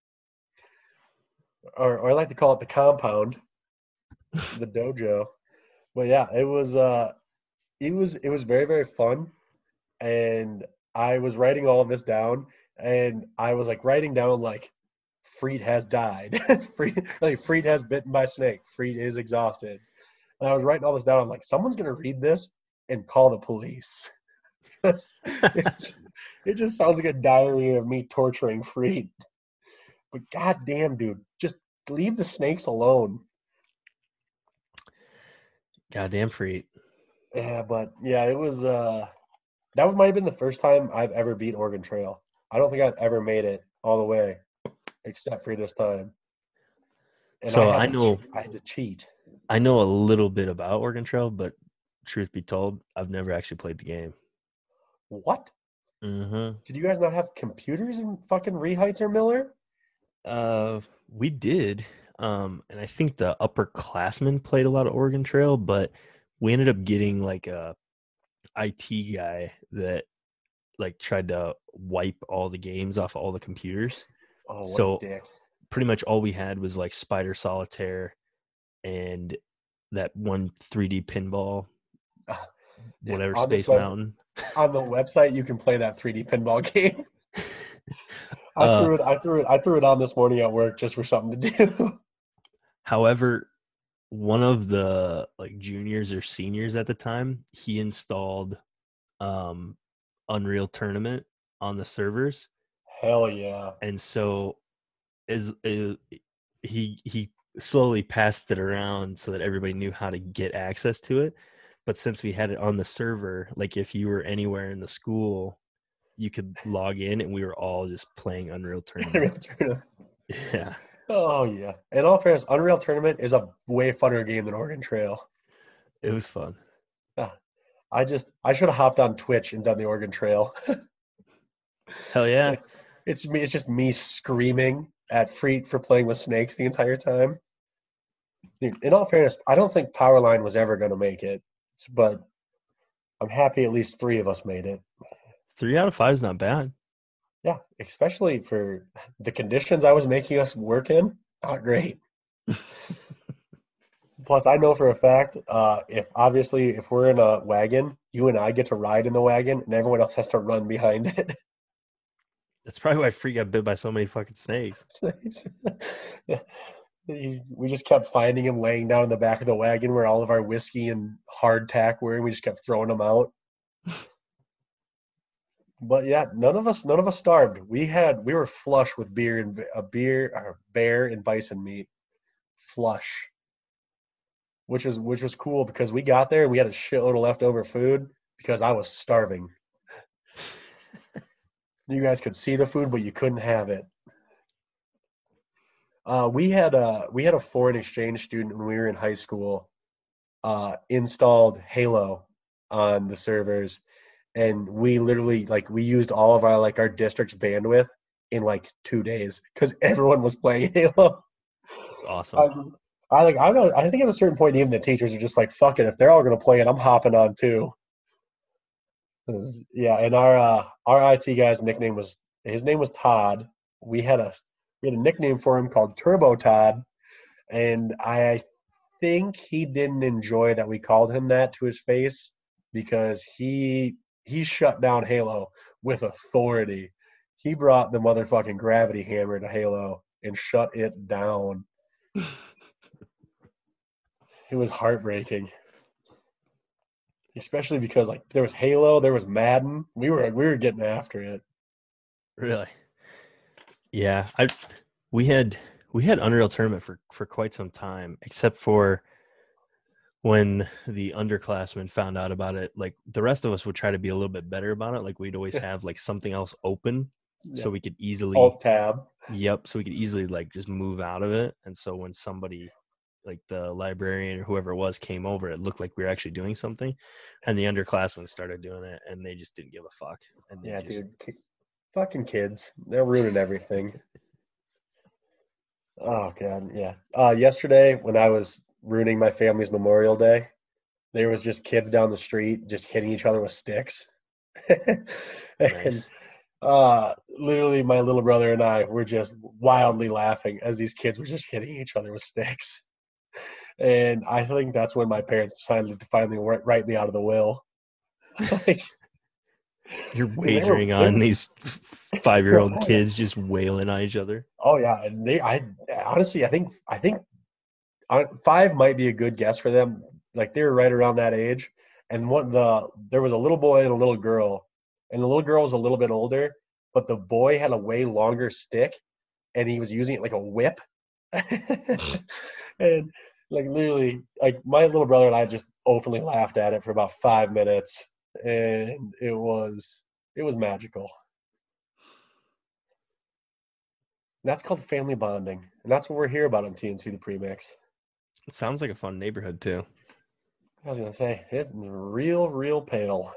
Or, or I like to call it the compound, the dojo. But yeah, it was uh it was it was very, very fun. And I was writing all of this down, and I was like writing down like Freed has died. Freed like Freed has bitten by snake. Freed is exhausted. And I was writing all this down. I'm like, someone's gonna read this and call the police. it's, it's, it just sounds like a diary of me torturing Freed. But goddamn, dude, just leave the snakes alone. Goddamn freak. Yeah, but yeah, it was. Uh, that might have been the first time I've ever beat Oregon Trail. I don't think I've ever made it all the way, except for this time. And I So had I to, know che- I had to cheat. I know a little bit about Oregon Trail, but truth be told, I've never actually played the game. What? Mm-hmm. Did you guys not have computers in fucking Rehites or Miller? Uh, we did, um, and I think the upperclassmen played a lot of Oregon Trail, but we ended up getting like a I T guy that like tried to wipe all the games off all the computers. Oh, what a So dick. pretty much all we had was like Spider Solitaire and that one three D pinball, Yeah, whatever, on this Space web Mountain. on the website you can play that three D pinball game. I uh, threw it I threw it I threw it on this morning at work just for something to do. however, one of the like juniors or seniors at the time, he installed um, Unreal Tournament on the servers, Hell yeah. and so is he he slowly passed it around so that everybody knew how to get access to it. But since we had it on the server, like if you were anywhere in the school, you could log in, and we were all just playing Unreal Tournament. Unreal Tournament. Yeah, Oh yeah. In all fairness, Unreal Tournament is a way funner game than Oregon Trail. it was fun. Ah, I just I should have hopped on Twitch and done the Oregon Trail. Hell yeah. It's it's me it's just me screaming at Freet for playing with snakes the entire time. Dude, in all fairness, I don't think Powerline was ever gonna make it. But I'm happy at least three of us made it. Three out of five is not bad. Yeah, especially for the conditions I was making us work in. Not great. Plus, I know for a fact, uh, if obviously if we're in a wagon, you and I get to ride in the wagon, and everyone else has to run behind it. That's probably why Free got bit by so many fucking snakes. Yeah. He- We just kept finding him laying down in the back of the wagon where all of our whiskey and hardtack were, and we just kept throwing them out. But yeah, none of us, none of us starved. We had, we were flush with beer and a beer, or bear and bison meat, flush, which was which was cool because we got there and we had a shitload of leftover food because I was starving. You guys could see the food, but you couldn't have it. Uh, we had a we had a foreign exchange student when we were in high school. Uh, installed Halo on the servers, and we literally like we used all of our like our district's bandwidth in like two days because everyone was playing Halo. It's awesome. I, I like I don't I think at a certain point even the teachers are just like fuck it, if they're all gonna play it I'm hopping on too. 'Cause, yeah, and our uh, our I T guy's nickname was his name was Todd. We had a we had a nickname for him called Turbo Todd, and I think he didn't enjoy that we called him that to his face because he he shut down Halo with authority. He brought the motherfucking gravity hammer to Halo and shut it down. It was heartbreaking, especially because like there was Halo, there was Madden. We were we were getting after it. Really? Yeah, I we had we had Unreal Tournament for for quite some time, except for when the underclassmen found out about it. Like the rest of us would try to be a little bit better about it. Like we'd always have like something else open Yeah. so we could easily Alt tab. yep, so we could easily like just move out of it. And so when somebody like the librarian or whoever it was came over, it looked like we were actually doing something. And the underclassmen started doing it and they just didn't give a fuck. And they Yeah, just dude. Ki- Fucking kids. They're ruining everything. Oh god, yeah. Uh yesterday when I was ruining my family's Memorial Day, there was just kids down the street just hitting each other with sticks. And nice. uh literally my little brother and I were just wildly laughing as these kids were just hitting each other with sticks. And I think that's when my parents decided to finally write write me out of the will. Like, You're 'cause they were wagering they on were these five year old oh yeah. kids just wailing on each other. Oh yeah, and they I honestly I think I think uh, five might be a good guess for them. Like they were right around that age, and what the there was a little boy and a little girl, and the little girl was a little bit older, but the boy had a way longer stick, and he was using it like a whip. And like literally, like my little brother and I just openly laughed at it for about five minutes, and it was it was magical. That's called family bonding, and that's what we're here about on T N C the Premix. It sounds like a fun neighborhood too. I was gonna say it's real, real pale.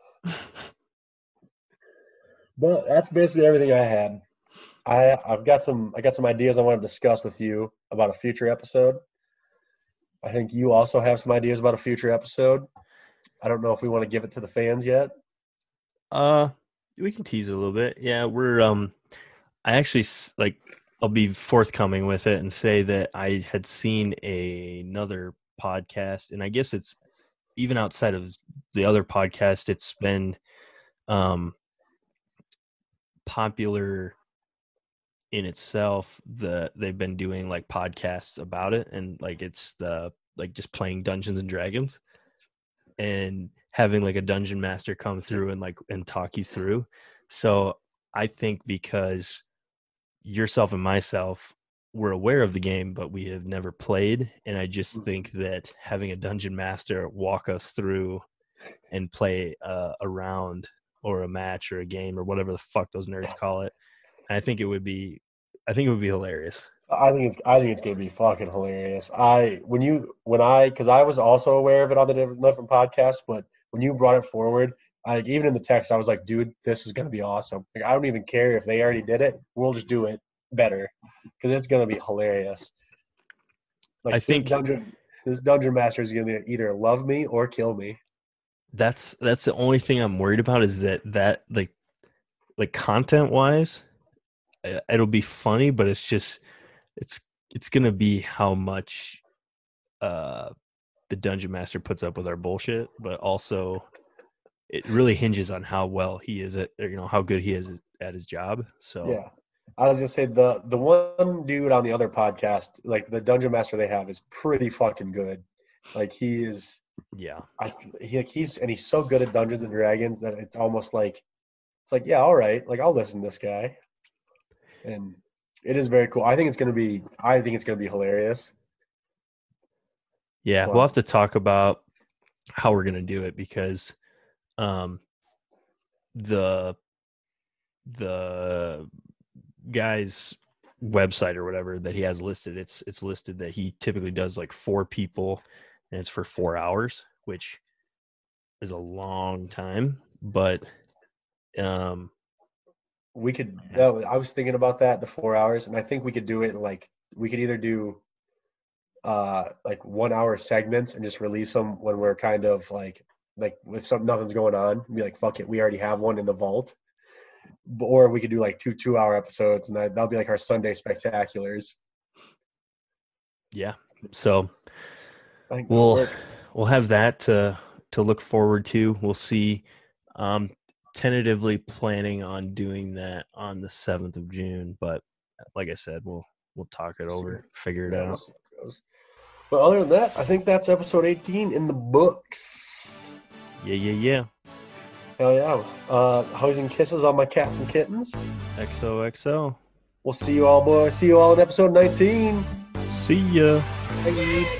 But that's basically everything I had. I I've got some I got some ideas I want to discuss with you about a future episode. I think you also have some ideas about a future episode. I don't know if we want to give it to the fans yet. Uh, we can tease a little bit. Yeah, we're um, I actually like I'll be forthcoming with it and say that I had seen a, another podcast, and I guess it's even outside of the other podcast, it's been um popular in itself. The they've been doing like podcasts about it, and like it's the like just playing Dungeons and Dragons and having like a dungeon master come through and like and talk you through. So I think because yourself and myself we're aware of the game, but we have never played, and I just think that having a dungeon master walk us through and play uh, a round or a match or a game or whatever the fuck those nerds call it, and I think it would be I think it would be hilarious. I think it's I think it's gonna be fucking hilarious. I when you when I because I was also aware of it on the different, different podcasts, but when you brought it forward, like even in the text, I was like, dude, this is gonna be awesome. Like I don't even care if they already did it. We'll just do it better because it's gonna be hilarious. Like I this think dungeon this dungeon master is gonna either love me or kill me. that's that's the only thing I'm worried about is that that like like content wise, it'll be funny, but it's just it's it's gonna be how much uh the dungeon master puts up with our bullshit, but also it really hinges on how well he is at, or, you know, how good he is at his job. So Yeah. I was gonna say the the one dude on the other podcast, like the dungeon master they have, is pretty fucking good. Like he is, yeah, I he, he's and he's so good at Dungeons and Dragons that it's almost like it's like yeah, all right, like I'll listen to this guy, and it is very cool. I think it's gonna be I think it's gonna be hilarious. yeah, we'll But have to talk about how we're gonna do it because um the the guy's website or whatever that he has listed, it's it's listed that he typically does like four people and it's for four hours, which is a long time. But um we could. That was, I was thinking about that the four hours, and I think we could do it like we could either do uh like one hour segments and just release them when we're kind of like like if something nothing's going on, be like fuck it, we already have one in the vault. Or we could do like two two hour episodes, and that, that'll be like our Sunday spectaculars. yeah, so I think that'll we'll work. we'll have that to to look forward to. We'll see. Um tentatively planning on doing that on the seventh of June, but like I said, we'll we'll talk it over, figure it Yeah, out. we'll see how it goes. But other than that, I think that's episode eighteen in the books. Yeah, yeah, yeah. Hell yeah. Uh, hugs and kisses on my cats and kittens. X O X O. We'll see you all, boys. See you all in episode nineteen. See ya. Bye.